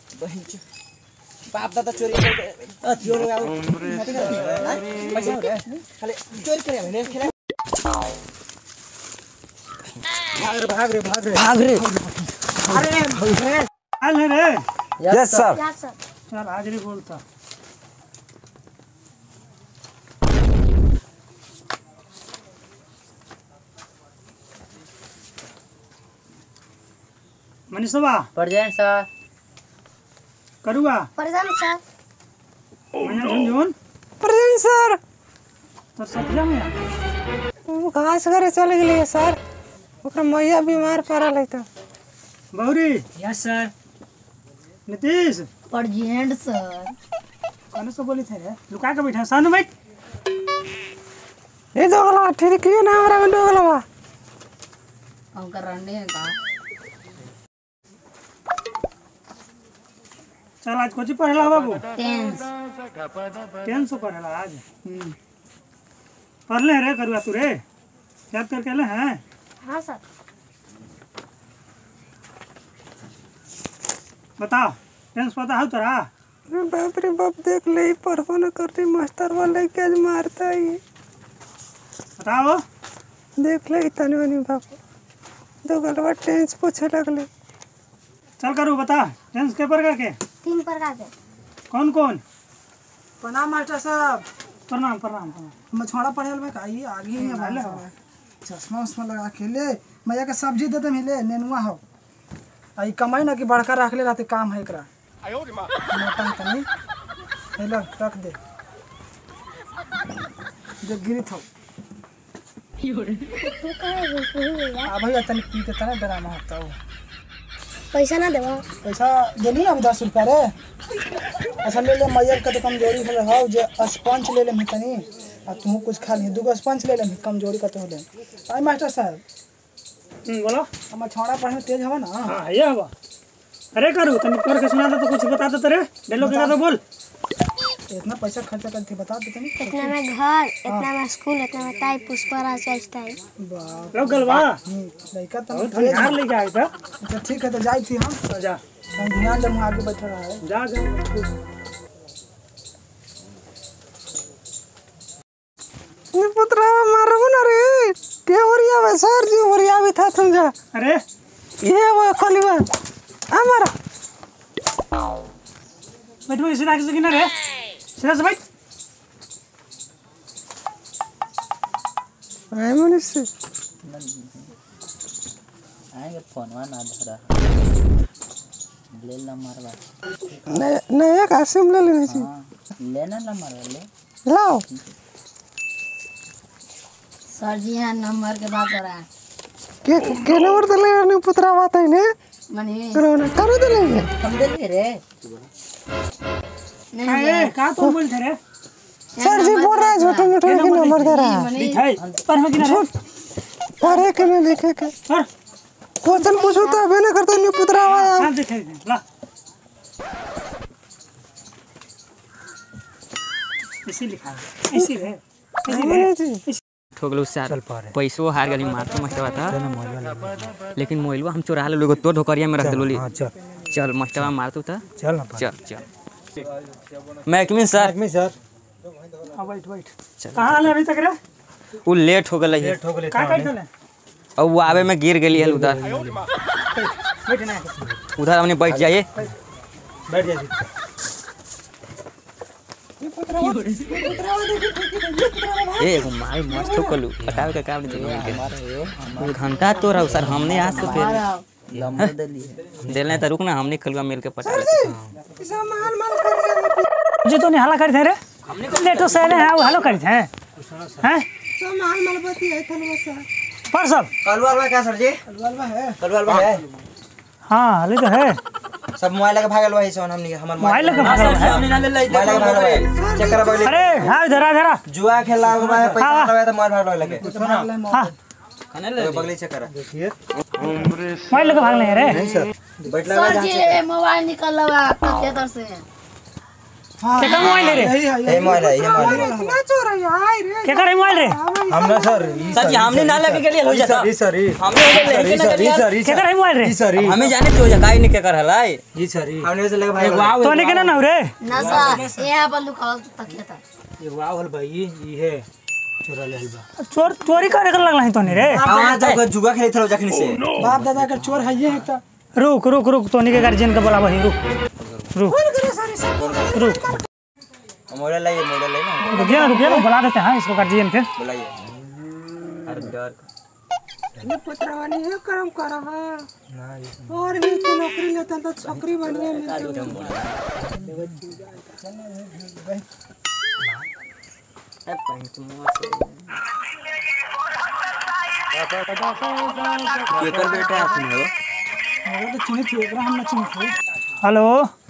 बाप दादा चोरी करके अ चोर लगा पैसा रे खाली चोरी करे भने खेला भाग रे भाग रे भाग रे भाग रे। अरे अरे रे यस सर क्या सर? चल हाजिरी बोलता। मनीषवा प्रेजेंट सर। करूगा परेशान सर। मैंने झुनझुन प्रेजेंट सर। तो सत्या में वो घास करे चले गेलिए सर। ओकरा मैया बीमार पड़ल है तो। बहुरी yes sir. Nitish present sir. कौन से बोली थे रे? लुका के बैठा सानू बैठ। ए दोगला ठीक है ना हमरा में दोगला। हम कर रहे का चल आज कोची पढ़ला बाबू? टेंस। टेंस से पढ़ला आज। हम्म पढ़ ले रे करूआ तू रे, याद करके ले हैं। हाँ सर। बता टेंस पता है तोरा? बाप रे बाप देख ले पढ़बो न करती मास्टर वाले के आज मारता है। बताओ देख ले तनी मनी बाप दोगलवा टेंस पूछे लगले। चल करू बता टेंस के प्रकार के तीन प्रकार के। कौन कौन? प्रणाम मास्टर साहब। प्रणाम प्रणाम प्रणाम। मछुआरा पढ़े में काई आगे ही भाले है हो। चश्मा उस्मा लगा के ले मैया के सब्जी दे दे मिले नेनुआ हो आई कमाई ना कि बड़का रख ले रहते काम है एकरा मोटा तनी हे लो रख दे जो गिरी थो आ भैया तनी पी के तना ड्रामा होता हो। पैसा ना देवा। पैसा देली ना अभी दस रुपया रे। अच्छा ले ले मैया के तो कमजोरी होले हो जे स्पंज ले ले मैं तनी आ तू कुछ खा ली दूगो स्पंज ले ले कमजोरी का तो होले। आई मास्टर साहब हम्म बोलो। हम छौड़ा पढ़े में तेज हवा ना। हाँ ये हवा। अरे करू तनी पढ़ के सुना दे तो कुछ बता दे तेरे डेलो के तो बोल। इतना पैसा खर्चा करके बता देते नहीं इतना में घर, इतना में स्कूल, इतना में टाइप पुष्परा स्टाइल। बाप लोग गलवा लड़का तो बहुत ध्यान लेके आए थे। अच्छा ठीक है तो जाई थी हम तो जा हम ध्यान दे आगे बैठा रहा है। जा जा ये पुत्रा मारबो ना रे के ओरिया बे सर जी ओरिया भी था तुम जा। अरे ये वो कलिवा हमारा बैठ बैठ सीधा किसी ना रे सीधा से बैठ। आई मनुष्य आएंगे फोनवा ना धरा ले ला मारवा नया नया का सिम ले लेने छी। लेना ला मारवा ले लाओ सर जी यहाँ नंबर के बात हो रहा है। के के नंबर दे ले पुत्रा बात है ने मनी करो ना करो दे लेंगे। हम दे ले रे नहीं अरे का तो बोलते रे? सर जी बोल रहा है छोटे मोटे के नंबर दे रहा है। दिखाई पर में किना रे? पढ़े के नहीं लिखे के पर क्वेश्चन पूछो तो अबे ना करते नहीं पुत्रा आया। हां दिखाई दे ला इसी लिखा है इसी रे इसी रे। ठोकलो सर पैसो हार गली मारतो मास्टर था लेकिन मोबाइल हम चुरा ले लोग तो ढोकरिया में रख देलोली। चल चल मास्टर मारतो था चल ना चल चल मैकमिन सर आदमी सर हां बैठ बैठ कहां आले अभी तक रे? वो लेट हो गल है ठोक ले का कर देले? और वो आवे में गिर गेली है उधर। बैठ ना उधर हमने बैठ जाइए। बैठ जाइए। ए एगो माई मस्त हो कलू पटावे का काम नहीं तो घंटा तो रहो सर हमने आज तो फिर लंबा दली देले तो रुक ना हमने खलवा मिल के पटा लेते जो तो निहाला करी थे रे ले तो सहले हैं वो हेलो करी थे हैं सामान मलबती है थलवा सा पर सब कलवा वाला क्या सर जी अलवा है कलवा वाला है हाँ हाली तो है सब मोबाइल लगा भागल वही सोन हमनी हमर मोबाइल लेके भाग रहा है हमनी ना ले ले मोबाइल लगा भागल है चेक करा बगली अरे हाँ इधर आ इधर आ जुआ खेला हुआ है पैसा लगाया तो मोबाइल भागल लगे हाँ खाने ले बगली चेक करा मोबाइल लेके भाग नहीं रे बैठ लगा सर जी मोबाइल निकल लगा खेतर से केकर मोबाइल रे ये मोबाइल है ये मोबाइल ना चोर है यार रे केकर है मोबाइल रे हम ना सर सर जी हमने ना लगे के लिए हो जाता ई सर ई हमने हो गए ई सर ई सर ई केकर है मोबाइल रे सर ई हमें जाने तो काई नहीं के कर हलाई ई सर ई हमने से लगे भाई तो लेके ना ना रे ना सर यहाँ पर लुकाओ तो खेतर ये वाह होल भाई ई है चोरा ले बा चोर चोरी करे कर लगला है तो नहीं रे हां जा जुआ खेले थे जखनी से बाप दादा का चोर है ये है तो रुक रुक रुक तो के गार्जियन के बुलावा है रुक रुक रुक मोबाइल लाइए मोबाइल लाइए ना रुकिए रुकिए ना बुला देते हैं इसको गार्जियन के बुलाइए अरे डर ये पुत्रवानी है कर्म कर रहा और भी तो नौकरी लेता तो छोकरी बनिए केकर बेटा आपने हो वो तो चिन्ह थी एकरा हम न चिन्ह थे हेलो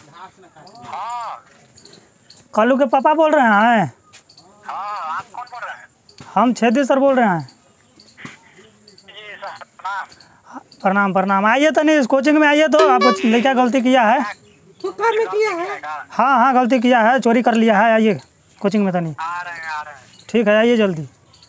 कालू के पापा बोल रहे हैं हाँ, आप कौन बोल रहे हैं? हम छेदी सर बोल रहे हैं जी सर, प्रणाम। प्रणाम प्रणाम आइए तो नहीं इस कोचिंग में आइए तो आपको लड़का गलती किया है तो कर में किया है हाँ हाँ गलती किया है चोरी कर लिया है आइए कोचिंग में तो नहीं आ रहे हैं, आ रहे हैं। ठीक है आइए जल्दी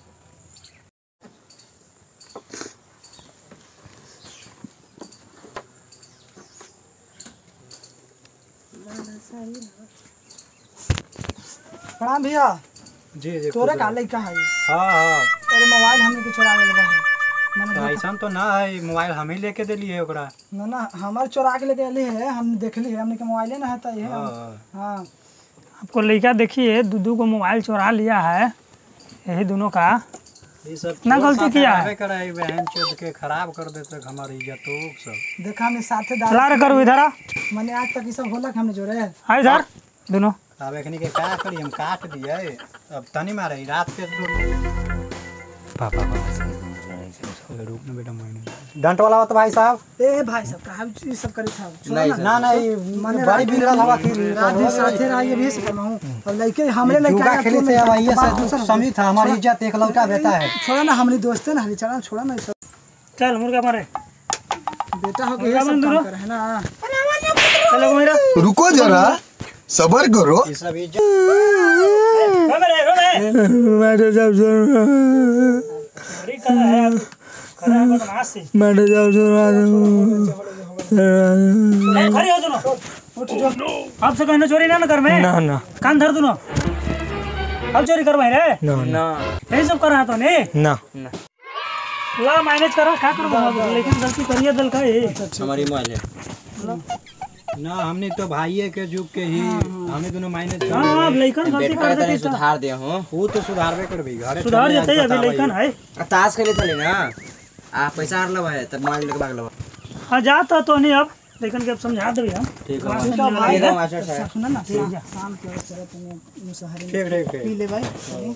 प्रणाम भैया जी जी तोरे का लड़का है हां हां अरे मोबाइल हमने के चुरा ले लगा है तो ऐसा तो ना है मोबाइल हम ही लेके दे लिए ओकरा ना ना हमारे चोरा के लेके आले है हम देख ली है हमने के मोबाइल ना है तो ये हां हां आपको लड़का देखिए दूधू को मोबाइल चुरा लिया है यही दोनों का ये सब ना गलती किया है। है करे बहन चोद के खराब कर देते हमारी इज्जत सब देखा हमने साथे चला रे करू इधर आ मैंने आज तक ये सब होला कि हमने जोड़े है आ इधर दोनों अब एखनी के का करी हम काट दिए अब तनी मारे रात के पापा पापा रुक ना बेटा महीने डांट वाला हो तो भाई साहब ए भाई सब का ये सब करी था नहीं ना ना ये बड़ी बिगड़ल हवा की रात दिन साथे रहा ये भी से करना हूं और लड़के हमरे लड़का जुआ खेले थे अब ये से समी था हमारी इज्जत एक लौटा बेटा है छोड़ा ना हमरे दोस्त है ना हली चला छोड़ा ना सब चल मुर्गा मारे बेटा हो गया सब काम कर है ना चलो मेरा रुको जरा सबर करो ये सब इज्जत रो मेरे रो मेरे मैडम साहब अरे कर है कर है बदमाश से मैडम साहब ए, खड़ी हो दोनों उठ जो आपसे कहना चोरी ना ना कर मैं ना ना कान धर दोनों अब चोरी करवाई रे ना ना यही सब कर रहा तो नहीं ना ला मैनेज करो क्या करो लेकिन गलती करिए दल का ये हमारी मोबाइल है ना हमने तो भाइये के जुग के ही हमने दोनों मायने हां अब लइकन गलती बेटा कर तनी देती सुधार दे हो वो तो सुधारबे करबी घरे सुधार जते अभी लइकन है ताश खेले चले ना आ पैसा हार लवा है तब मोबाइल लेके भाग लवा हां जाता तो नहीं अब लेकिन के अब समझा देबे हम ठीक है। है भाई है मास्टर साहब सुना ना शाम के वक्त चले तुमने मुसहरी ठीक ठीक ठीक पी ले भाई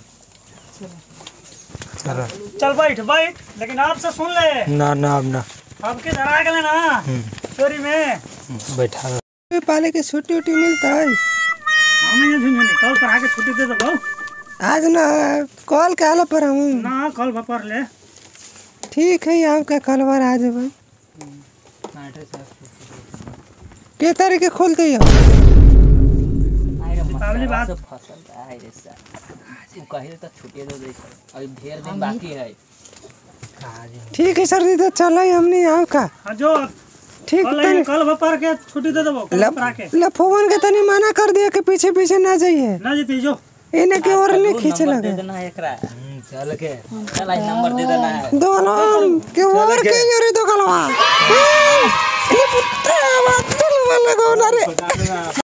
चल बैठ बैठ लेकिन आपसे सुन ले ना ना अब ना आपके धरा गेले ना चोरी में बैठा पाले के छुट्टी उट्टी मिलता है हमें ये झुंझुनी कल पर आके छुट्टी दे दो आज ना कॉल के आला पर हूँ ना कल भपर ले ठीक है आपका कल बार आ जाए के तारीख के खोलते हो दीपावली बाद फसल है रे सर तू कहे तो छुट्टी दे दे अभी ढेर दिन बाकी है ठीक है सर तो चलो ही हमने यहाँ का हाँ जो ठीक कल तनी कल भपर के छुट्टी दे दो कल भपर आके लफोवन के तनी मना कर दिया कि पीछे पीछे ना जाइए ना जीती जो इन्हें के और नहीं खींचे लगे देना एकरा चल के चल आज नंबर दे देना है दोनों के और के रे तो कलवा ये पुत्र बात चल वाला को ना रे